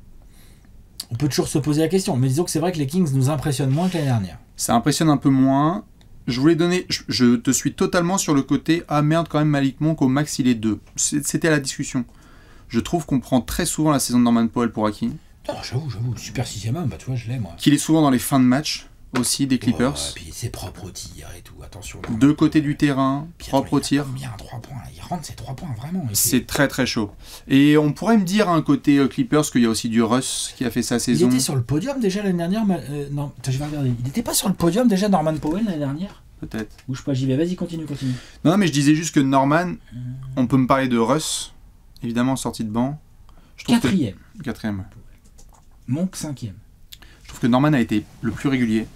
On peut toujours se poser la question, mais disons que c'est vrai que les Kings nous impressionnent moins que l'année dernière. ça impressionne un peu moins. Je voulais donner... Je, je te suis totalement sur le côté « Ah merde, quand même, Malik Monk, au max, il est deux. » C'était la discussion. Je trouve qu'on prend très souvent la saison de Norman Powell pour Hakim, Non, j'avoue, j'avoue, super sixième homme, bah tu vois, je l'ai moi. qu'il est souvent dans les fins de match aussi des Clippers. Ouais, puis c'est propre au tir et tout, attention. Deux côtés du terrain, Puis propre attends, au tir. Il y a un trois points, il rentre ses trois points vraiment. et C'est très très chaud. Et on pourrait me dire, un côté euh, Clippers, qu'il y a aussi du Russ qui a fait sa Il saison. était sur le podium déjà l'année dernière, mais, euh, non, attends, je vais regarder. Il était pas sur le podium déjà Norman Powell l'année dernière? Peut-être. Bouge pas, j'y vais, vas-y, continue, continue. Non, non, mais je disais juste que Norman, on peut me parler de Russ, évidemment sorti de banc. Je trouve Quatrième, Que... Quatrième. ouais. Monk cinquième. Je trouve que Norman a été le plus régulier.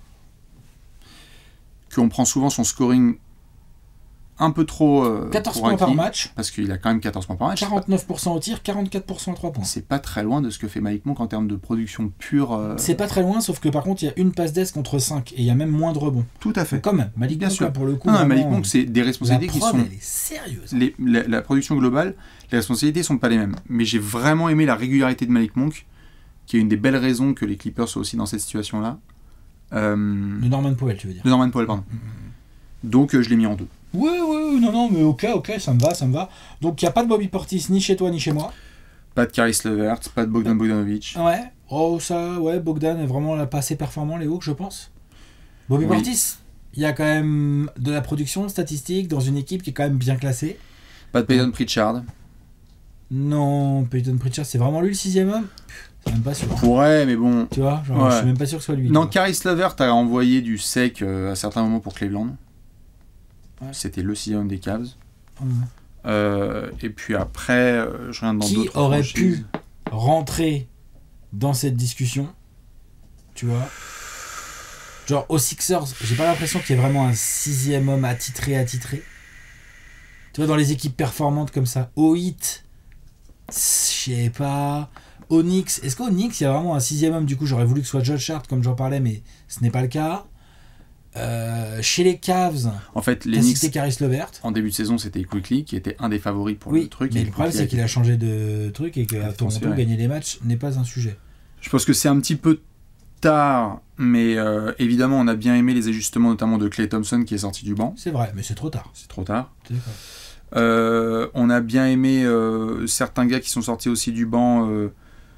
Qu'on prend souvent son scoring un peu trop. Euh, quatorze pour points par acquis, match, Parce qu'il a quand même quatorze points par match. quarante-neuf pour cent au tir, quarante-quatre pour cent à trois points. C'est pas très loin de ce que fait Malik Monk en termes de production pure. euh, C'est pas très loin, sauf que par contre, il y a une passe d'ess contre cinq, et il y a même moins de rebonds. Tout à fait. Donc, quand même, Malik Bien Monk, sûr. là, pour le coup, Non, non, vraiment, Malik Monk, c'est des la responsabilités qui preuve, sont. elle est sérieuse. Les- la, la production globale, les responsabilités sont pas les mêmes. Mais j'ai vraiment aimé la régularité de Malik Monk, qui est une des belles raisons que les Clippers soient aussi dans cette situation-là. Euh, Le Norman Powell, tu veux dire. de Norman Powell, pardon. Donc euh, je l'ai mis en deux. Oui, oui, non, non, mais ok, ok, ça me va, ça me va. Donc, il n'y a pas de Bobby Portis ni chez toi ni chez moi. Pas de Caris Levert, pas de Bogdan Bogdanovic. Ouais. Oh, ça, ouais, Bogdan est vraiment là, pas assez performant, les Hawks, je pense. Bobby Oui. Portis, il y a quand même de la production statistique dans une équipe qui est quand même bien classée. Pas de Peyton Pritchard. Non, Peyton Pritchard, c'est vraiment lui le sixième homme? C'est même pas sûr. Pourrait, mais bon. Tu vois, genre, Ouais. je suis même pas sûr que ce soit lui. Non, tu vois. Caris Levert a envoyé du sec euh, à certains moments pour Cleveland. Ouais. C'était le sixième homme des Cavs. Ouais. Euh, et puis après, euh, je regarde dans Qui d'autres aurait franchises. pu rentrer dans cette discussion? Tu vois? Genre, aux Sixers, j'ai pas l'impression qu'il y ait vraiment un sixième homme attitré, attitré. Tu vois, dans les équipes performantes comme ça. Au Heat, je sais pas. Au Knicks, est-ce qu'au Knicks, il y a vraiment un sixième homme? Du coup, j'aurais voulu que ce soit Josh Hart, comme j'en parlais, mais ce n'est pas le cas. Euh, chez les Cavs, en fait, les t'as Knicks, cité Caris Levert. en début de saison, c'était Quickly qui était un des favoris pour Oui, le truc. mais et le problème, Quickley c'est qu'il a changé de truc et qu'à Toronto, transféré. gagner des matchs n'est pas un sujet. Je pense que c'est un petit peu tard, mais euh, évidemment, on a bien aimé les ajustements, notamment de Klay Thompson qui est sorti du banc. C'est vrai, mais c'est trop tard. C'est trop tard. D'accord. Euh, on a bien aimé euh, certains gars qui sont sortis aussi du banc. Euh...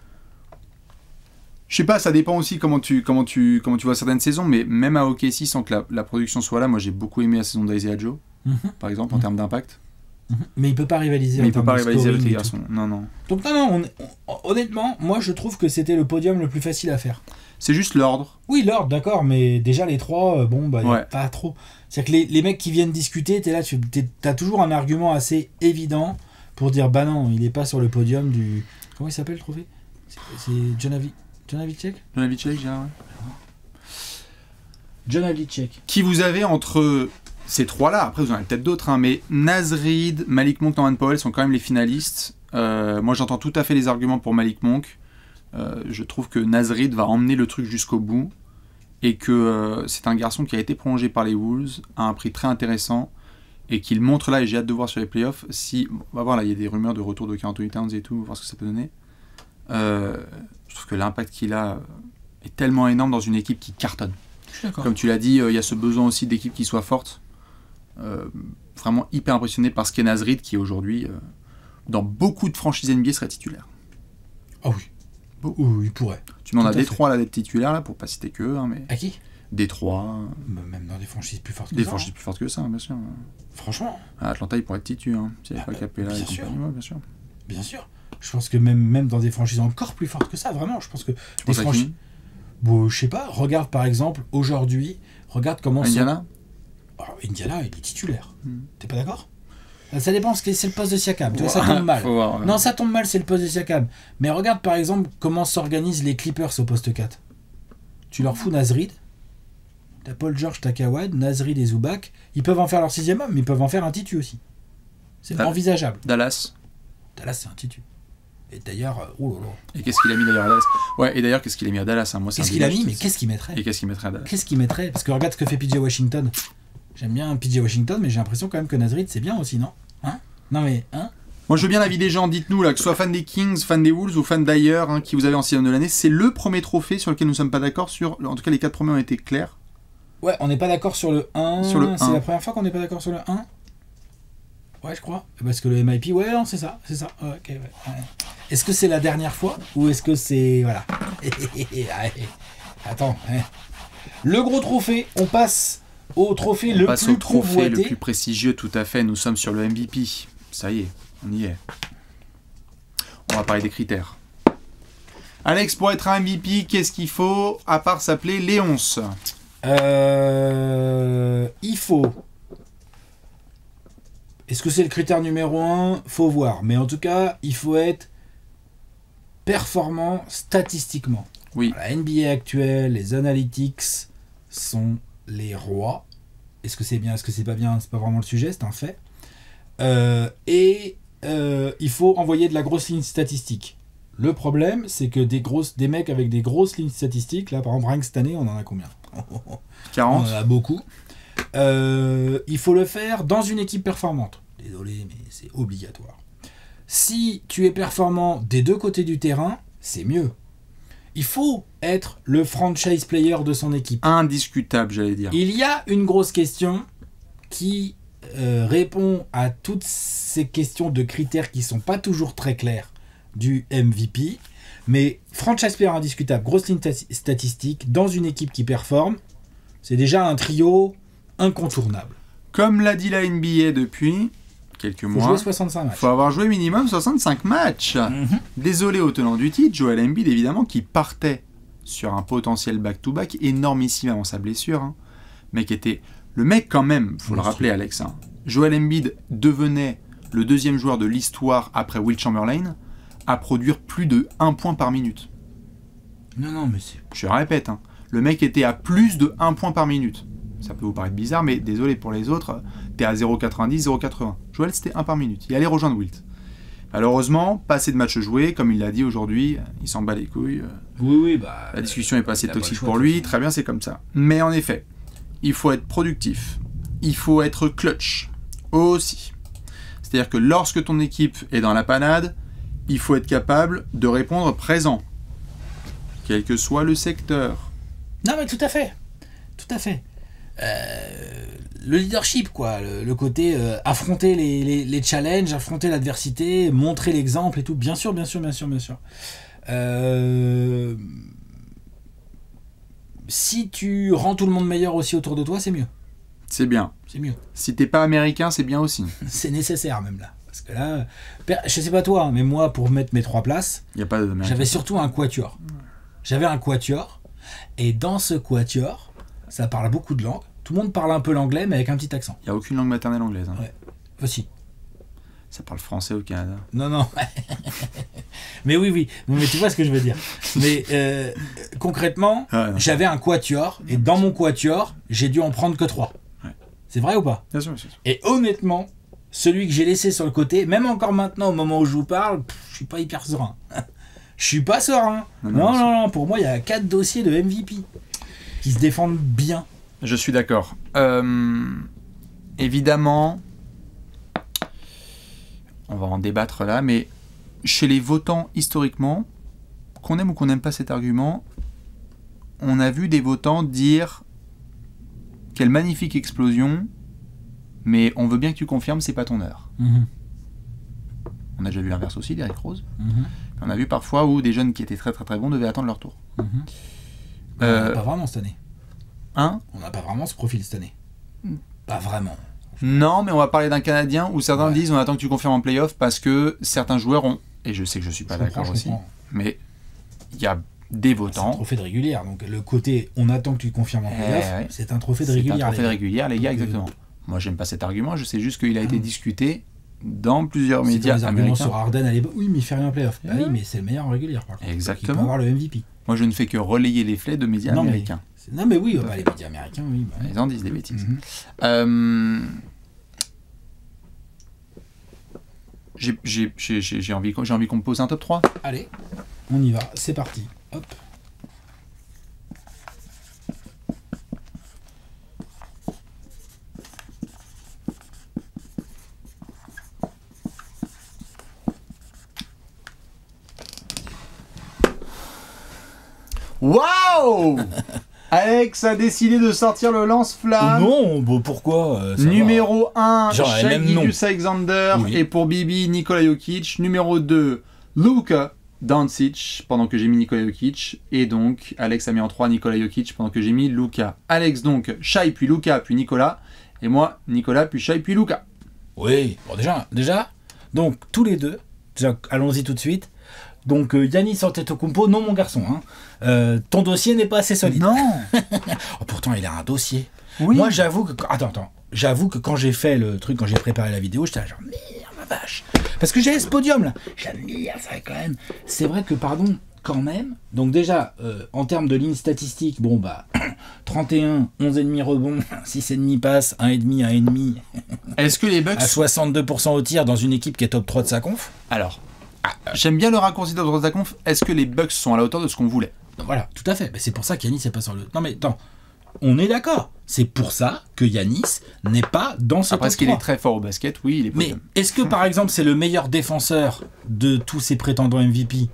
Je sais pas, ça dépend aussi comment tu, comment, tu, comment tu vois certaines saisons, mais même à O K C, sans que la, la production soit là, moi j'ai beaucoup aimé la saison d'Isaiah Joe, Mm-hmm. par exemple, en Mhm. termes d'impact. Mm-hmm. Mais il peut pas rivaliser. Mais en il peut termes pas de rivaliser avec scoring les et garçons. Non, non. tout. Donc non, non, on- on- honnêtement, moi je trouve que c'était le podium le plus facile à faire. C'est juste l'ordre. Oui, Lord, d'accord, mais déjà les trois, euh, bon, bah, y a Ouais. pas trop. C'est-à-dire que les, les mecs qui viennent discuter, t'es là, tu t'es- t'as toujours un argument assez évident pour dire, bah non, il est pas sur le podium du. Comment il s'appelle le trophée? C'est c'est John Havli- John Havlicek John Havlicek, j'ai un- John Havlicek. Qui vous avez entre ces trois-là, après vous en avez peut-être d'autres, hein, mais Naz Reid, Malik Monk, Norman Powell sont quand même les finalistes. Euh, moi j'entends tout à fait les arguments pour Malik Monk. Euh, je trouve que Naz Reid va emmener le truc jusqu'au bout et que euh, c'est un garçon qui a été prolongé par les Wolves à un prix très intéressant et qu'il montre là, et j'ai hâte de voir sur les playoffs si, on va voir là, il y a des rumeurs de retour de Karl Anthony Towns et tout, voir ce que ça peut donner. Euh, je trouve que l'impact qu'il a euh, est tellement énorme dans une équipe qui cartonne. Je suis d'accord. Comme tu l'as dit, il euh, y a ce besoin aussi d'équipes qui soient fortes. Euh, vraiment hyper impressionné par ce qu'est Naz Reid qui aujourd'hui, euh, dans beaucoup de franchises N B A, serait titulaire. Ah oui. Bon. Oui, il pourrait. Tu demandes Tout à à fait. Détroit là d'être titulaire, là, pour pas citer que eux, hein, mais À qui? Détroit, Bah, même dans des franchises plus fortes que des ça. franchises hein. plus fortes que ça, bien sûr. Franchement, À Atlanta, il pourrait être titu, hein, s'il n'y avait Ah pas bah, Capella bien et sûr. compagnie, ouais, bien sûr. bien sûr. Je pense que même, même dans des franchises encore plus fortes que ça, vraiment, je pense que Tu des penses à franchises. qui? Bon, je sais pas, regarde par exemple, aujourd'hui, regarde comment. Indiana sont- Oh, Indiana, il est titulaire. Hmm. T'es pas d'accord? Ça dépend, ce que c'est le poste de Siakam. Tu vois, ça Ouais, tombe mal. faut voir, ouais. Non, ça tombe mal, c'est le poste de Siakam. Mais regarde par exemple comment s'organisent les Clippers au poste quatre. Tu leur fous Naz Reid, t'as Paul George, t'as Kawhi, Naz Reid et Zubac. Ils peuvent en faire leur sixième homme, mais ils peuvent en faire un titu aussi. C'est Ah. envisageable. Dallas. Dallas, c'est un titu. Et d'ailleurs, euh, oh là là. Et qu'est-ce qu'il a mis d'ailleurs à Dallas? Ouais, et d'ailleurs, qu'est-ce qu'il a mis à Dallas, hein, moi, c'est Qu'est-ce un qu'il a débat, mis? Mais c'est- qu'est-ce qu'il mettrait? Et qu'est-ce qu'il mettrait à Dallas? Qu'est-ce qu'il mettrait? Parce que regarde ce que fait P J Washington. J'aime bien P J Washington, mais j'ai l'impression quand même que Naz Reid, c'est bien aussi, non? Hein? Non mais, hein? Moi, je veux bien l'avis des gens. Dites-nous, là, que ce soit fan des Kings, fan des Wolves ou fan d'ailleurs, hein, qui vous avez en sixième de l'année, c'est le premier trophée sur lequel nous ne sommes pas d'accord. Sur, en tout cas, les quatre premiers ont été clairs. Ouais, on n'est pas d'accord sur le un. Sur le C'est un. la première fois qu'on n'est pas d'accord sur le un. Ouais, je crois. Parce que le M I P, ouais, non, c'est ça, c'est ça. Ouais, ok, ouais, ouais. Est-ce que c'est la dernière fois ou est-ce que c'est. Voilà. Allez. Attends. hein. Le gros trophée, on passe au trophée On le passe plus au trophée le convoité. plus prestigieux, tout à fait. Nous sommes sur le M V P. Ça y est, on y est. On va parler des critères. Alex, pour être un M V P, qu'est-ce qu'il faut, à part s'appeler Léonce? Euh, il faut. Est-ce que c'est le critère numéro un? Faut voir. Mais en tout cas, il faut être performant statistiquement. Oui. La N B A actuelle, les analytics sont les rois. Est-ce que c'est bien, est-ce que c'est pas bien? C'est pas vraiment le sujet, c'est un fait. Euh, et euh, il faut envoyer de la grosse ligne statistique. Le problème, c'est que des, grosses, des mecs avec des grosses lignes statistiques, là par exemple, rien que cette année, on en a combien? On quarante. en a beaucoup. Euh, il faut le faire dans une équipe performante. Désolé, mais c'est obligatoire. Si tu es performant des deux côtés du terrain, c'est mieux. Il faut être le franchise player de son équipe. Indiscutable, j'allais dire. Il y a une grosse question qui euh, répond à toutes ces questions de critères qui sont pas toujours très clairs du M V P. Mais franchise player indiscutable, grosse ligne ta- statistique, dans une équipe qui performe, c'est déjà un trio incontournable. Comme l'a dit la N B A depuis quelques Il faut mois, jouer soixante-cinq matchs. il faut avoir joué minimum soixante-cinq matchs. Mhm. Désolé au tenant du titre, Joel Embiid évidemment, qui partait sur un potentiel back-to-back énormissime avant sa blessure, hein, mais qui était le mec quand même, faut le Monstrueux. rappeler Alex, hein. Joel Embiid devenait le deuxième joueur de l'histoire après Wilt Chamberlain à produire plus de un point par minute. Non, non, mais c'est... Je répète, hein, le mec était à plus de un point par minute. Ça peut vous paraître bizarre, mais désolé pour les autres, t'es à zéro virgule quatre-vingt-dix, zéro virgule quatre-vingts. Joel, c'était un par minute. Il allait rejoindre Wilt. Malheureusement, pas assez de matchs joués, comme il l'a dit aujourd'hui, il s'en bat les couilles. Oui, oui, bah... La discussion est pas assez il a pas toxique le choix, pour de lui, toute façon. très bien, c'est comme ça. Mais en effet, il faut être productif. Il faut être clutch aussi. C'est-à-dire que lorsque ton équipe est dans la panade, il faut être capable de répondre présent, quel que soit le secteur. Non, mais tout à fait. Tout à fait. Euh, le leadership, quoi. Le, le côté euh, affronter les, les, les challenges, affronter l'adversité, montrer l'exemple et tout. Bien sûr, bien sûr, bien sûr, bien sûr. Euh, si tu rends tout le monde meilleur aussi autour de toi, c'est mieux. C'est bien. C'est mieux. Si t'es pas américain, c'est bien aussi. C'est nécessaire même là. Parce que là, je sais pas toi, hein, mais moi, pour mettre mes trois places, y a pas de j'avais surtout un quatuor. J'avais un quatuor, et dans ce quatuor, ça parle beaucoup de langues. Tout le monde parle un peu l'anglais, mais avec un petit accent. Il n'y a aucune langue maternelle anglaise. Hein. Ouais. Voici. Ça parle français au Canada. Non, non. Mais oui, oui. Mais tu vois ce que je veux dire. Mais euh, concrètement, ah, j'avais un quatuor, et dans mon quatuor, j'ai dû en prendre que trois. Ouais. C'est vrai ou pas? Bien sûr, bien sûr. Et honnêtement, celui que j'ai laissé sur le côté, même encore maintenant, au moment où je vous parle, pff, je suis pas hyper serein. Je suis pas serein. Non, non, non, non, non. Pour moi, il y a quatre dossiers de M V P qui se défendent bien. Je suis d'accord. Euh, évidemment, on va en débattre là, mais chez les votants, historiquement, qu'on aime ou qu'on n'aime pas cet argument, on a vu des votants dire « Quelle magnifique explosion, mais on veut bien que tu confirmes, c'est pas ton heure. Mmh. » On a déjà vu l'inverse aussi, d'Eric Rose. Mmh. On a vu parfois où des jeunes qui étaient très très très bons devaient attendre leur tour. Mmh. Euh, on n'a pas vraiment cette année. Hein? On n'a pas vraiment ce profil cette année. Mmh. Pas vraiment. Non, mais on va parler d'un Canadien où certains ouais. disent on attend que tu confirmes en play-off parce que certains joueurs ont... Et je sais que je suis pas je d'accord aussi. Mais il y a des votants... C'est un trophée de régulière. Donc le côté on attend que tu confirmes en play-off, eh ouais. c'est un trophée de régulière. C'est un trophée de régulière, les gars, exactement. Euh... Moi, j'aime pas cet argument. Je sais juste qu'il a été mmh. discuté dans plusieurs c'est médias américains. Sur Harden à l'époque. Oui, mais il fait rien en play-off. Bah oui, mais c'est le meilleur en régulière. Par contre. Exactement. Il peut avoir le M V P. Moi, je ne fais que relayer les faits de médias non, américains. Mais... Non, mais oui, bah, les médias américains, oui. Bah, Ils en disent des bêtises. Mmh. Euh... J'ai, j'ai, j'ai, j'ai envie, j'ai envie qu'on me pose un top trois. Allez, on y va, c'est parti. Hop. Waouh! Alex a décidé de sortir le lance-flamme. Non, bah pourquoi euh, Numéro un, Shai Gilgeous-Alexander. Oui. Et pour Bibi, Nikola Jokic. Numéro deux, Luka Doncic, pendant que j'ai mis Nikola Jokic. Et donc, Alex a mis en trois Nikola Jokic pendant que j'ai mis Luka. Alex, donc, Shai, puis Luka, puis Nikola. Et moi, Nikola, puis Shai, puis Luka. Oui, bon, déjà, déjà, donc, tous les deux, déjà, allons-y tout de suite. Donc, euh, Giannis Antetokounmpo, non, mon garçon, hein. Euh, ton dossier n'est pas assez solide. Non. Oh, pourtant, il a un dossier. Oui. Moi, j'avoue que... Attends, attends. J'avoue que quand j'ai fait le truc, quand j'ai préparé la vidéo, j'étais genre, merde, ma vache. Parce que j'ai ce podium, là. J'ai dit, merde, ça va quand même... C'est vrai que, pardon, quand même... Donc déjà, euh, en termes de ligne statistique, bon, bah, trente et un, onze virgule cinq rebonds, six virgule cinq passes, un virgule cinq, un virgule cinq. Est-ce que les Bucks... À soixante-deux pour cent au tir dans une équipe qui est top trois de sa conf. Alors... J'aime bien le raccourci de votre conf. Est-ce que les Bucks sont à la hauteur de ce qu'on voulait? Voilà, tout à fait. Mais c'est pour ça qu'Yanis n'est pas sur le... Non mais attends, on est d'accord. C'est pour ça que Yanis n'est pas dans ce top trois. Parce qu'il est très fort au basket, oui, il est mais est-ce que par exemple c'est le meilleur défenseur de tous ces prétendants M V P?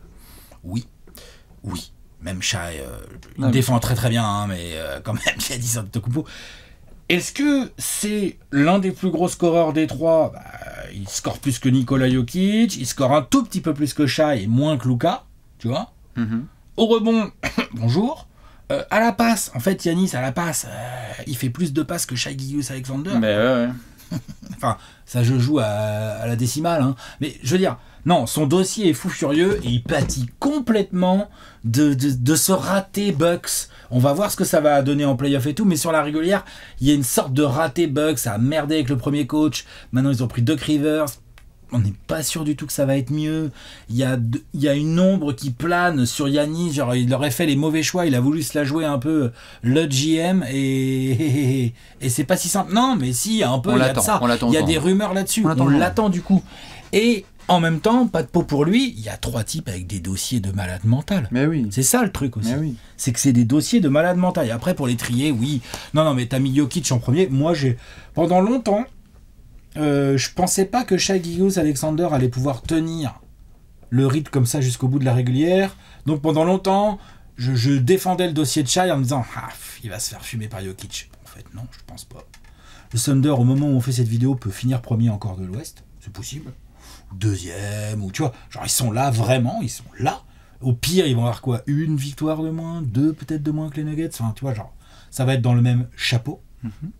Oui. Oui. Même Shai, euh, il ah, défend oui. très très bien, hein, mais euh, quand même, Yanis Antetokounmpo. Est-ce que c'est l'un des plus gros scoreurs des trois? Bah, il score plus que Nikola Jokic, il score un tout petit peu plus que Shai et moins que Luka, tu vois. Mm-hmm. Au rebond, bonjour. Euh, à la passe, en fait, Yanis, à la passe, euh, il fait plus de passes que Shai Gilgeous-Alexander. Mais ouais, ouais. Enfin, ça je joue à, à la décimale, hein. Mais je veux dire, non, son dossier est fou furieux et il pâtit complètement de, de, de ce raté Bucks. On va voir ce que ça va donner en playoff et tout, mais sur la régulière, il y a une sorte de raté Bucks. Ça a merdé avec le premier coach. Maintenant, ils ont pris Doc Rivers. On n'est pas sûr du tout que ça va être mieux. Il y a, il y a une ombre qui plane sur Yanis. Genre, il aurait fait les mauvais choix. Il a voulu se la jouer un peu le G M et, et, et c'est pas si simple. Non, mais si, un peu, on il y a de ça. Il y a des rumeurs là-dessus. On, on l'attend du coup. Et En même temps, pas de peau pour lui, il y a trois types avec des dossiers de malade mental. Mais oui. C'est ça le truc aussi. Mais oui. C'est que c'est des dossiers de malade mental. Et après, pour les trier, oui. Non, non, mais t'as mis Jokic en premier. Moi, j'ai. Pendant longtemps, euh, je pensais pas que Shai Gilgeous-Alexander allait pouvoir tenir le rythme comme ça jusqu'au bout de la régulière. Donc pendant longtemps, je, je défendais le dossier de Shai en me disant ah, il va se faire fumer par Jokic. En fait, non, je pense pas. Le Thunder, au moment où on fait cette vidéo, peut finir premier encore de l'Ouest. C'est possible. Deuxième, ou tu vois, genre ils sont là vraiment, ils sont là. Au pire, ils vont avoir quoi? Une victoire de moins, deux peut-être de moins que les Nuggets. Enfin, tu vois, genre, ça va être dans le même chapeau. Mm-hmm.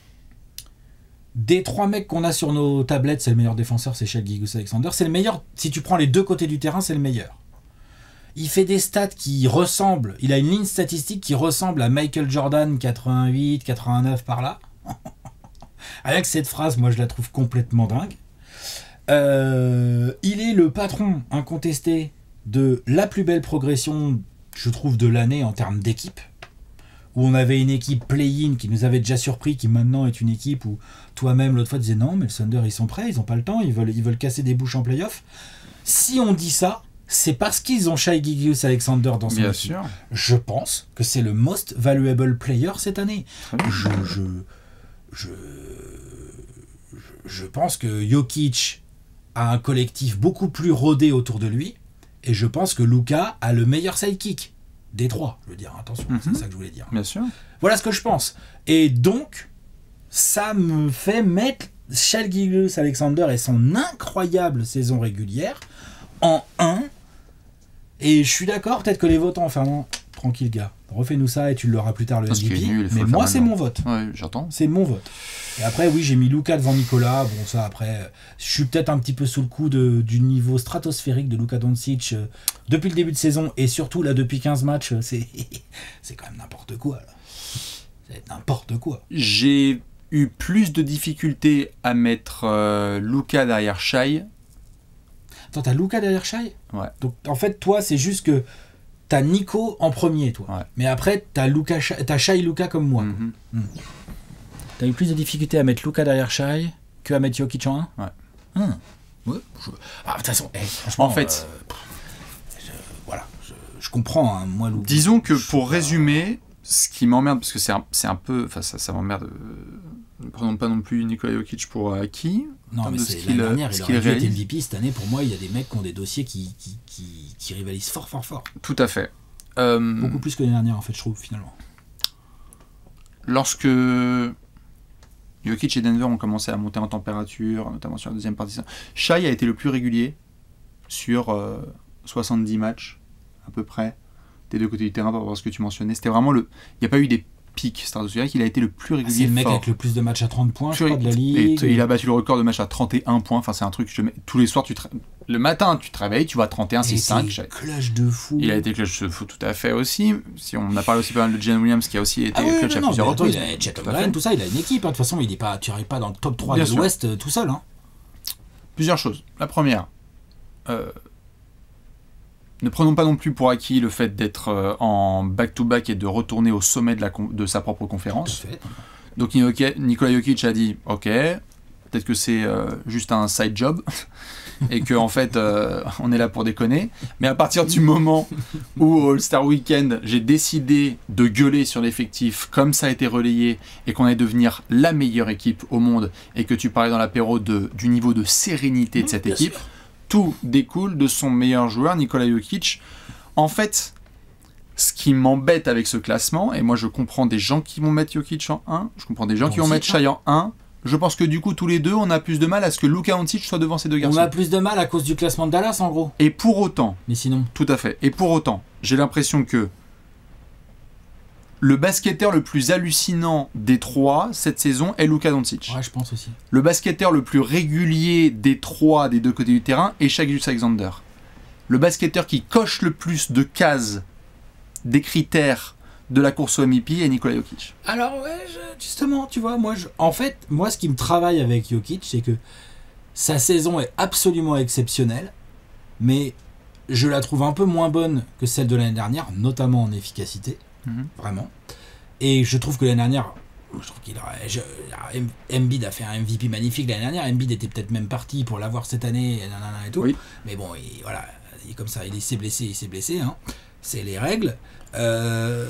Des trois mecs qu'on a sur nos tablettes, c'est le meilleur défenseur, c'est Shai Gilgeous-Alexander. C'est le meilleur, si tu prends les deux côtés du terrain, c'est le meilleur. Il fait des stats qui ressemblent, il a une ligne statistique qui ressemble à Michael Jordan quatre-vingt-huit, quatre-vingt-neuf par là. Avec cette phrase, moi je la trouve complètement dingue. Euh, il est le patron incontesté de la plus belle progression, je trouve, de l'année en termes d'équipe. Où on avait une équipe play-in qui nous avait déjà surpris, qui maintenant est une équipe où toi-même l'autre fois disais non, mais le Thunder ils sont prêts, ils n'ont pas le temps, ils veulent, ils veulent casser des bouches en play-off. Si on dit ça, c'est parce qu'ils ont Shai Gilgeous-Alexander dans son Bien équipe. sûr. Je pense que c'est le most valuable player cette année. Je, je, je, je, je pense que Jokic a un collectif beaucoup plus rodé autour de lui, et je pense que Luka a le meilleur sidekick des trois, je veux dire, attention, mm-hmm. C'est ça que je voulais dire. Bien sûr. Voilà ce que je pense. Et donc, ça me fait mettre Shai Gilgeous-Alexander et son incroyable saison régulière en un. Et je suis d'accord, peut-être que les votants, enfin non, tranquille gars, refais-nous ça et tu l'auras plus tard le Parce M V P. Nul, mais moi, c'est mon vote. Ouais, j'entends. C'est mon vote. Et après, oui, j'ai mis Luka devant Nicolas. Bon, ça, après, je suis peut-être un petit peu sous le coup de, du niveau stratosphérique de Luka Doncic euh, depuis le début de saison et surtout là depuis quinze matchs. Euh, c'est, c'est quand même n'importe quoi. Là. C'est n'importe quoi. J'ai eu plus de difficultés à mettre euh, Luka derrière Shai. Attends, t'as Luka derrière Shai ? Ouais. Donc en fait, toi, c'est juste que t'as Nico en premier, toi. Ouais. Mais après, t'as Luka, t'as Shai Luka comme moi. Mm-hmm. Mm. T'as eu plus de difficultés à mettre Luka derrière Shai que à mettre Jokic en un ? Ouais. Hum. Ouais. Je... Ah, de toute façon, hey, franchement, en fait, euh, je, voilà, je, je comprends, hein, moi, Luka. Disons que pour résumer, ce qui m'emmerde, parce que c'est un, c'est un peu, enfin ça, ça m'emmerde. Euh, ne prenons pas non plus Nikola Jokic pour acquis. Non, mais c'est l'année dernière, il aurait dû être M V P. Cette année, pour moi, il y a des mecs qui ont des dossiers qui, qui, qui, qui rivalisent fort, fort, fort. Tout à fait. Euh, Beaucoup plus que l'année dernière, en fait, je trouve, finalement. Lorsque Jokic et Denver ont commencé à monter en température, notamment sur la deuxième partie, Shai a été le plus régulier sur euh, soixante-dix matchs, à peu près, des deux côtés du terrain, par rapport à ce que tu mentionnais. C'était vraiment le... Il n'y a pas eu des pics stratosphériques, il a été le plus régulier. Ah, c'est le mec fort. avec le plus de matchs à trente points, je crois, de la ligue. Et il a battu le record de matchs à trente et un points. Enfin, c'est un truc, je te mets... tous les soirs, tu te... le matin, tu te réveilles, tu vois trente et un, six, cinq. Il a été clutch de fou. Il a été clutch de fou, tout à fait aussi. Si on a parlé aussi pas mal de Jalen Williams, qui a aussi été ah oui, clutch non, à non, plusieurs reprises. Il a Chet Holmgren, tout ça, il a une équipe. Hein. De toute façon, il est pas, tu n'arrives pas dans le top trois Bien de sûr. l'Ouest euh, tout seul. Hein. Plusieurs choses. La première, euh, ne prenons pas non plus pour acquis le fait d'être euh, en back-to-back et de retourner au sommet de, la con- de sa propre conférence. Tout à fait. Donc Nikola Jokic a dit ok, peut-être que c'est euh, juste un side job et que en fait euh, on est là pour déconner. Mais à partir du moment où au All-Star Weekend j'ai décidé de gueuler sur l'effectif comme ça a été relayé et qu'on allait devenir la meilleure équipe au monde et que tu parlais dans l'apéro de, du niveau de sérénité de cette Bien équipe, sûr. Tout découle de son meilleur joueur Nikola Jokic. En fait, ce qui m'embête avec ce classement, et moi je comprends des gens qui vont mettre Jokic en un, je comprends des gens bon, qui vont mettre Shai en un, je pense que du coup tous les deux on a plus de mal à ce que Luka Doncic soit devant ces deux garçons. On a plus de mal à cause du classement de Dallas en gros. Et pour autant, mais sinon, tout à fait, et pour autant, j'ai l'impression que le basketteur le plus hallucinant des trois cette saison est Luka Doncic. Ouais, je pense aussi. Le basketteur le plus régulier des trois des deux côtés du terrain est Shai Gilgeous-Alexander. Le basketteur qui coche le plus de cases des critères de la course au M V P est Nikola Jokic. Alors ouais, je, justement, tu vois, moi, je, en fait, moi, ce qui me travaille avec Jokic, c'est que sa saison est absolument exceptionnelle, mais je la trouve un peu moins bonne que celle de l'année dernière, notamment en efficacité, mm-hmm. vraiment. Et je trouve que l'année dernière, Je trouve qu'il aurait. Je, Embiid a fait un M V P magnifique l'année dernière. Embiid était peut-être même parti pour l'avoir cette année, et, nanana et tout. Oui. Mais bon, il, voilà, il est comme ça. Il s'est blessé, il s'est blessé. Hein. C'est les règles. Euh,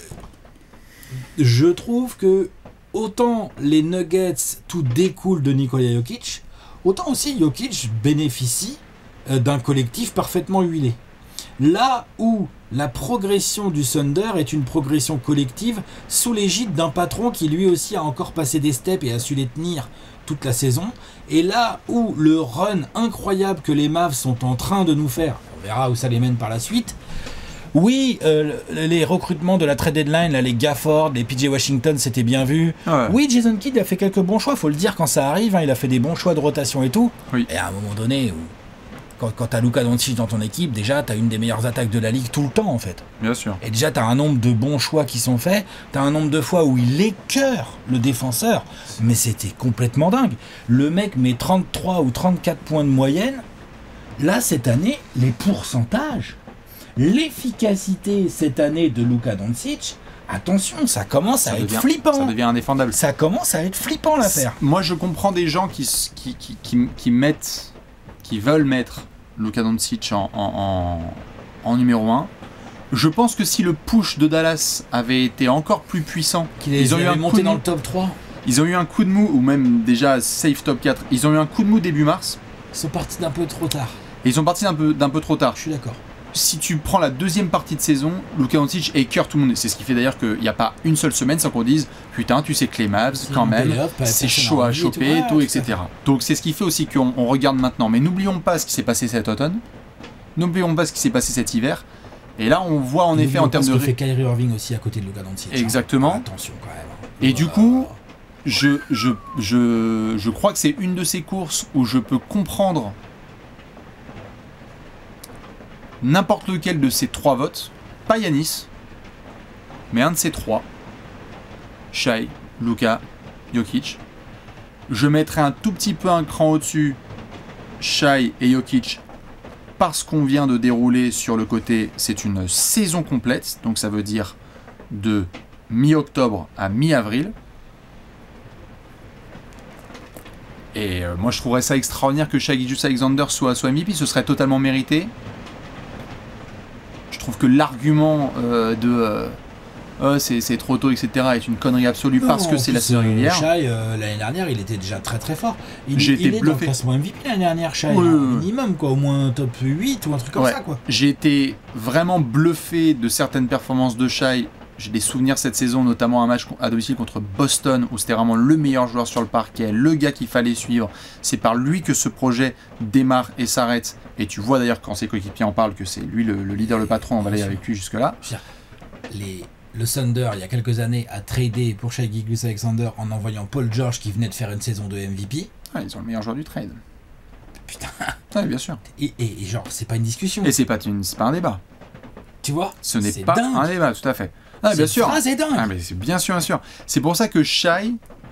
je trouve que autant les Nuggets, tout découle de Nikola Jokic, autant aussi Jokic bénéficie euh, d'un collectif parfaitement huilé. Là où la progression du Thunder est une progression collective sous l'égide d'un patron qui lui aussi a encore passé des steps et a su les tenir toute la saison. Et là où le run incroyable que les Mavs sont en train de nous faire, on verra où ça les mène par la suite. Oui, euh, les recrutements de la trade deadline, là, les Gafford, les P J Washington, c'était bien vu. Ouais. Oui, Jason Kidd a fait quelques bons choix, faut le dire quand ça arrive, hein, il a fait des bons choix de rotation et tout. Oui. Et à un moment donné... Où Quand, quand t'as Luka Doncic dans ton équipe, déjà t'as une des meilleures attaques de la ligue tout le temps en fait. Bien sûr. Et déjà t'as un nombre de bons choix qui sont faits, t'as un nombre de fois où il écœure le défenseur, mais c'était complètement dingue. Le mec met trente-trois ou trente-quatre points de moyenne. Là cette année, les pourcentages, l'efficacité cette année de Luka Doncic, attention, ça commence ça à devient, être flippant. Ça devient indéfendable. Ça commence à être flippant l'affaire. Moi je comprends des gens qui, qui, qui, qui, qui mettent... qui veulent mettre Luka Doncic en, en, en, en numéro un. Je pense que si le push de Dallas avait été encore plus puissant, qu'ils ils ont eu un monté dans le top trois. Ils ont eu un coup de mou, ou même déjà safe top quatre, ils ont eu un coup de mou début mars. Ils sont partis d'un peu trop tard. Et ils sont partis d'un peu, d'un peu trop tard. Je suis d'accord. Si tu prends la deuxième partie de saison, Luka Doncic écœure tout le monde. C'est ce qui fait d'ailleurs qu'il n'y a pas une seule semaine sans qu'on dise putain, tu sais que les Mavs, quand même, c'est chaud à choper, et tout, tout et cetera. Donc c'est ce qui fait aussi qu'on on regarde maintenant. Mais n'oublions pas ce qui s'est passé cet automne. N'oublions pas ce qui s'est passé cet hiver. Et là, on voit en et effet en termes de. Ce que fait Kyrie Irving aussi à côté de Luka Doncic. Exactement. Hein. Attention quand même. Et du coup, je, je, je, je crois que c'est une de ces courses où je peux comprendre n'importe lequel de ces trois votes, pas Giannis, mais un de ces trois, Shai, Luka, Jokic. Je mettrai un tout petit peu un cran au-dessus Shai et Jokic parce qu'on vient de dérouler sur le côté, c'est une saison complète, donc ça veut dire de mi-octobre à mi-avril. Et euh, moi je trouverais ça extraordinaire que Shai Gilgeous-Alexander soit, soit M V P, ce serait totalement mérité. Je trouve que l'argument euh, de euh, oh, c'est, c'est trop tôt, et cetera est une connerie absolue non, parce que c'est la saison régulière. Shai, euh, l'année dernière, il était déjà très très fort. Il, J'ai il été est bluffé. Dans le classement M V P l'année dernière, Shai, oui, hein, minimum, quoi, au moins top huit ou un truc comme ouais. ça. Quoi. J'ai été vraiment bluffé de certaines performances de Shai. J'ai des souvenirs cette saison, notamment un match à domicile contre Boston, où c'était vraiment le meilleur joueur sur le parquet, le gars qu'il fallait suivre. C'est par lui que ce projet démarre et s'arrête. Et tu vois d'ailleurs quand ses coéquipiers en parlent que c'est lui le, le leader, le patron, on va aller avec lui jusque-là. Les, le Thunder, il y a quelques années, a tradé pour Shai Gilgeous-Alexander en envoyant Paul George qui venait de faire une saison de M V P. Ah, ils ont le meilleur joueur du trade. Putain. Ouais, bien sûr. Et, et, et genre, c'est pas une discussion. Et c'est pas, une, c'est pas un débat. Tu vois ? Ce n'est c'est pas dingue. un débat, tout à fait. Ah, bien sûr. Phrase est dingue. Ah, mais c'est bien sûr, bien sûr. C'est pour ça que Shai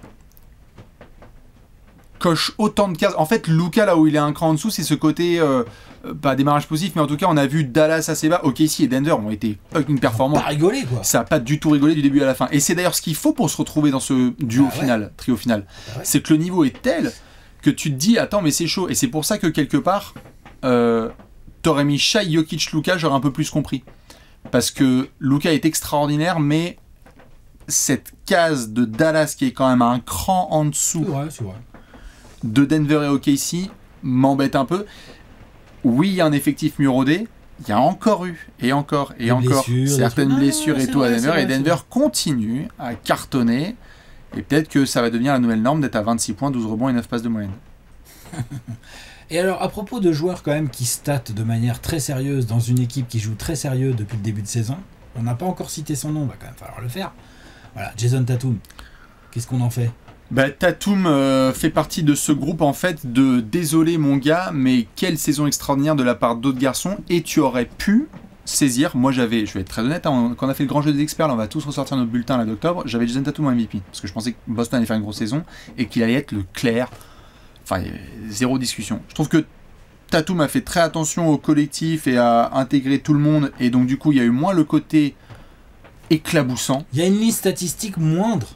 coche autant de cases. En fait, Luka, là où il est un cran en dessous, c'est ce côté, euh, pas démarrage positif, mais en tout cas, on a vu Dallas assez bas. O K C et Denver ont été fucking performants. Pas rigolé, quoi. Ça a pas du tout rigolé du début à la fin. Et c'est d'ailleurs ce qu'il faut pour se retrouver dans ce duo ah, final, ouais. trio final. Ah, ouais. C'est que le niveau est tel que tu te dis, attends, mais c'est chaud. Et c'est pour ça que quelque part, euh, t'aurais mis Shai, Jokic, Luka, j'aurais un peu plus compris. Parce que Luka est extraordinaire, mais cette case de Dallas qui est quand même un cran en dessous c'est vrai, c'est vrai. de Denver et O K C m'embête un peu. Oui, il y a un effectif mieux rodé, il y a encore eu, et encore, et des encore, blessures, certaines non, blessures non, et tout vrai, à Denver, vrai, et Denver continue à cartonner, et peut-être que ça va devenir la nouvelle norme d'être à vingt-six points, douze rebonds et neuf passes de moyenne. Et alors, à propos de joueurs quand même qui statent de manière très sérieuse dans une équipe qui joue très sérieux depuis le début de saison, on n'a pas encore cité son nom, va quand même falloir le faire. Voilà, Jason Tatum. Qu'est-ce qu'on en fait ? Bah, Tatum euh, fait partie de ce groupe en fait de désolé mon gars, mais quelle saison extraordinaire de la part d'autres garçons, et tu aurais pu saisir, moi j'avais, je vais être très honnête, hein, quand on a fait le grand jeu des experts, là, on va tous ressortir notre bulletin là d'octobre, j'avais Jason Tatum en M V P, parce que je pensais que Boston allait faire une grosse saison, et qu'il allait être le clair. Enfin, zéro discussion. Je trouve que Tatum a fait très attention au collectif et à intégrer tout le monde. Et donc, du coup, il y a eu moins le côté éclaboussant. Il y a une liste statistique moindre.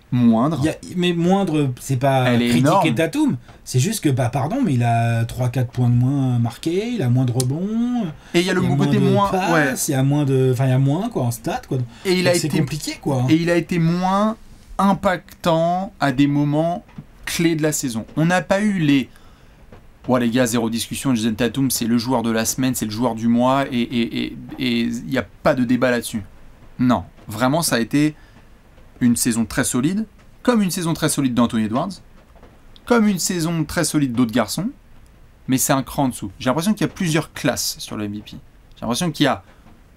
moindre. Y a, mais moindre, c'est pas Elle est critiquer énorme. Tatum. C'est juste que, bah, pardon, mais il a trois quatre points de moins marqués, il a moins de rebonds. Et il y a le il y a côté moins de moins. passes, Ouais. il y a moins de. Enfin, il y a moins, quoi, en stats, quoi. Et il a Donc, c'est été compliqué, quoi. Et il a été moins impactant à des moments clés de la saison. On n'a pas eu les... Ouais, les gars, zéro discussion, Jason Tatum, c'est le joueur de la semaine, c'est le joueur du mois, et il et, et, n'y a pas de débat là-dessus. Non, vraiment, ça a été une saison très solide, comme une saison très solide d'Anthony Edwards, comme une saison très solide d'autres garçons, mais c'est un cran en dessous. J'ai l'impression qu'il y a plusieurs classes sur le M V P. J'ai l'impression qu'il y a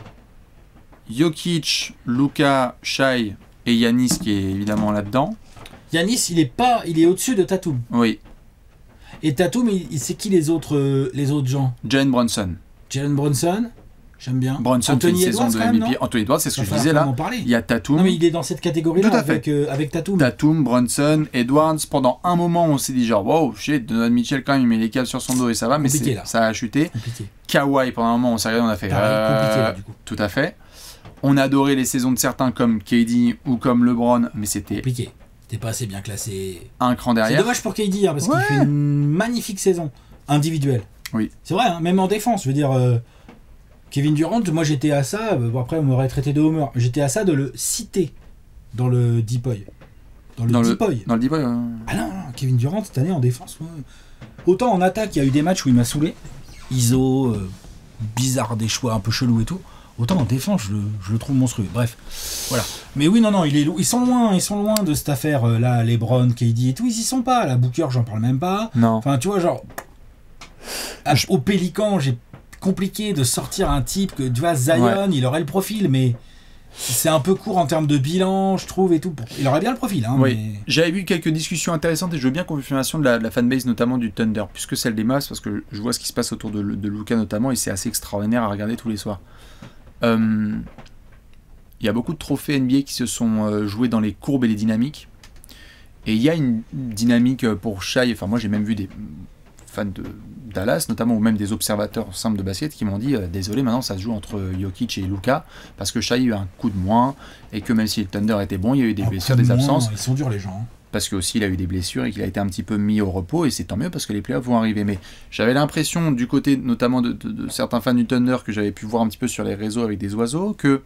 Jokic, Luka, Shai et Giannis qui est évidemment là-dedans. Giannis, il est pas, il est au-dessus de Tatum. Oui. Et Tatum, il, il- c'est qui les autres, euh, les autres gens? Jalen Brunson. Jalen Brunson, j'aime bien. Brunson Anthony fait une saison Edwards, de quand même, M V P. non Anthony Edwards, c'est ce que Il je va disais falloir là. en parler. Il y a Tatum. Non mais il est dans cette catégorie-là Tout à fait. avec, euh, avec Tatum. Tatum, Brunson, Edwards. Pendant un moment, on s'est dit genre, wow, shit, Donovan Mitchell quand même, il met les câbles sur son dos et ça va, mais Compliqué, c'est- là. ça a chuté. Compliqué. Kawhi, pendant un moment, on s'est regardé, on a fait. Pareil, euh, compliqué là, du coup. Tout à fait. On a adoré les saisons de certains comme K D ou comme LeBron, mais c'était Compliqué. T'es pas assez bien classé. un cran C'est derrière. dommage pour K D hein, parce Ouais. qu'il fait une magnifique saison individuelle. Oui. C'est vrai, hein, même en défense. Je veux dire, euh, Kevin Durant, moi j'étais à ça. euh, bon, après, on m'aurait traité de homer. J'étais à ça de le citer dans le Deep Boy. Dans le Dans le, Deep Boy. dans le Deep Boy, euh, Ah non, non, Kevin Durant cette année en défense. Ouais. Autant en attaque, il y a eu des matchs où il m'a saoulé. I S O, euh, bizarre, des choix un peu chelous et tout. Autant en défense, je, le- je le trouve monstrueux. Bref, voilà. Mais oui, non, non, il est, lo- ils sont loin, ils sont loin de cette affaire euh, là, LeBron, K D et tout. Ils y sont pas. La Booker, j'en parle même pas. Non. Enfin, tu vois, genre, à- au Pélican, j'ai compliqué de sortir un type que, tu vois, Zion, Ouais. il aurait le profil, mais c'est un peu court en termes de bilan, je trouve, et tout. Il aurait bien le profil, hein, Oui, mais... j'avais vu quelques discussions intéressantes et je veux bien confirmation de la, de la fanbase, notamment du Thunder, plus que celle des Mavs, parce que je vois ce qui se passe autour de, de Luka notamment et c'est assez extraordinaire à regarder tous les soirs. Euh, Il y a beaucoup de trophées N B A qui se sont euh, joués dans les courbes et les dynamiques. Et il y a une dynamique pour Shai, enfin moi j'ai même vu des fans de Dallas, notamment, ou même des observateurs simples de basket qui m'ont dit euh, désolé, maintenant ça se joue entre Jokic et Luka, parce que Shai a eu un coup de moins, et que même si le Thunder était bon, il y a eu des Un blessures, coup de des moins, absences, Ils sont durs, les gens. hein. parce que aussi il a eu des blessures et qu'il a été un petit peu mis au repos, et c'est tant mieux parce que les playoffs vont arriver. Mais j'avais l'impression, du côté notamment de, de- de certains fans du Thunder que j'avais pu voir un petit peu sur les réseaux avec des oiseaux, que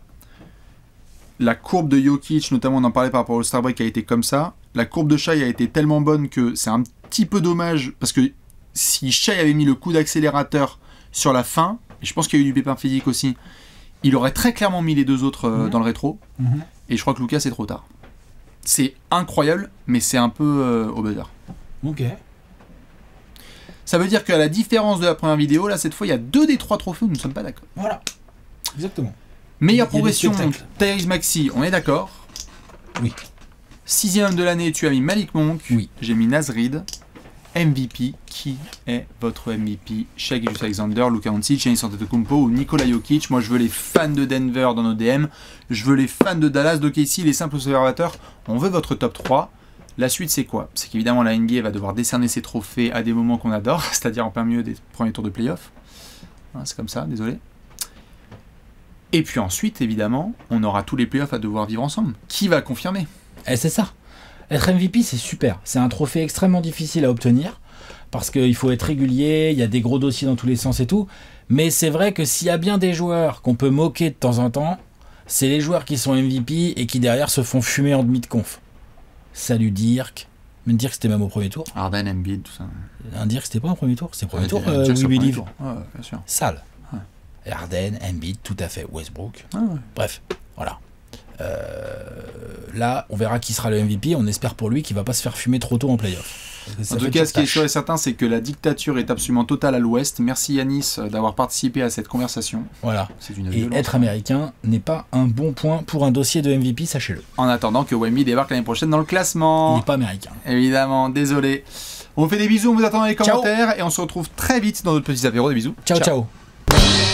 la courbe de Jokic, notamment on en parlait par rapport au Star Break, a été comme ça. La courbe de Shai a été tellement bonne que c'est un petit peu dommage, parce que si Shai avait mis le coup d'accélérateur sur la fin, et je pense qu'il y a eu du pépin physique aussi, il aurait très clairement mis les deux autres euh, Mhm. dans le rétro, Mhm. et je crois que Lucas c'est trop tard. C'est incroyable, mais c'est un peu euh, au buzzer. Ok. Ça veut dire qu'à la différence de la première vidéo, là cette fois il y a deux des trois trophées où nous ne sommes pas d'accord. Voilà. Exactement. Meilleure Il y a des progression, spectacles. Tyrese Maxey, on est d'accord. Oui. Sixième homme de l'année, tu as mis Malik Monk. Oui. J'ai mis Nasrid. M V P, qui est votre M V P? Shai Gilgeous-Alexander, Luka Doncic, Giannis Antetokounmpo ou Nikola Jokic? Moi je veux les fans de Denver dans nos D M, je veux les fans de Dallas, d'O K C, les simples observateurs. On veut votre top trois. La suite c'est quoi? C'est qu'évidemment la N B A va devoir décerner ses trophées à des moments qu'on adore, c'est-à-dire en plein milieu des premiers tours de playoff. Hein, c'est comme ça, désolé. Et puis ensuite, évidemment, on aura tous les playoffs à devoir vivre ensemble. Qui va confirmer? Et c'est ça. Être M V P, c'est super. C'est un trophée extrêmement difficile à obtenir parce qu'il faut être régulier, il y a des gros dossiers dans tous les sens et tout. Mais c'est vrai que s'il y a bien des joueurs qu'on peut moquer de temps en temps, c'est les joueurs qui sont M V P et qui derrière se font fumer en demi-de-conf. Salut Dirk. Même Dirk, c'était même au premier tour. Harden, Embiid, tout ça. Un Dirk, c'était pas au premier tour. C'est au premier Ouais, tour, déjà euh, sur We le premier Believe. tour. Ouais, bien sûr. Sale. Ouais. Harden, Embiid, tout à fait. Westbrook. Ah ouais. Bref, voilà. Euh, là, on verra qui sera le M V P. On espère pour lui qu'il va pas se faire fumer trop tôt en playoff. Parce que ça En tout fait cas, toujours ce qui est tâche. sûr et certain, c'est que la dictature est absolument totale à l'Ouest. Merci Yanis euh, d'avoir participé à cette conversation. Voilà. C'est une Et violence. être américain n'est pas un bon point pour un dossier de M V P, sachez-le. En attendant que Wemby débarque l'année prochaine dans le Il classement. n'est pas américain. Évidemment, désolé. On vous fait des bisous, on vous attend dans les Ciao. commentaires et on se retrouve très vite dans notre petits apéros. Des bisous. Ciao, ciao.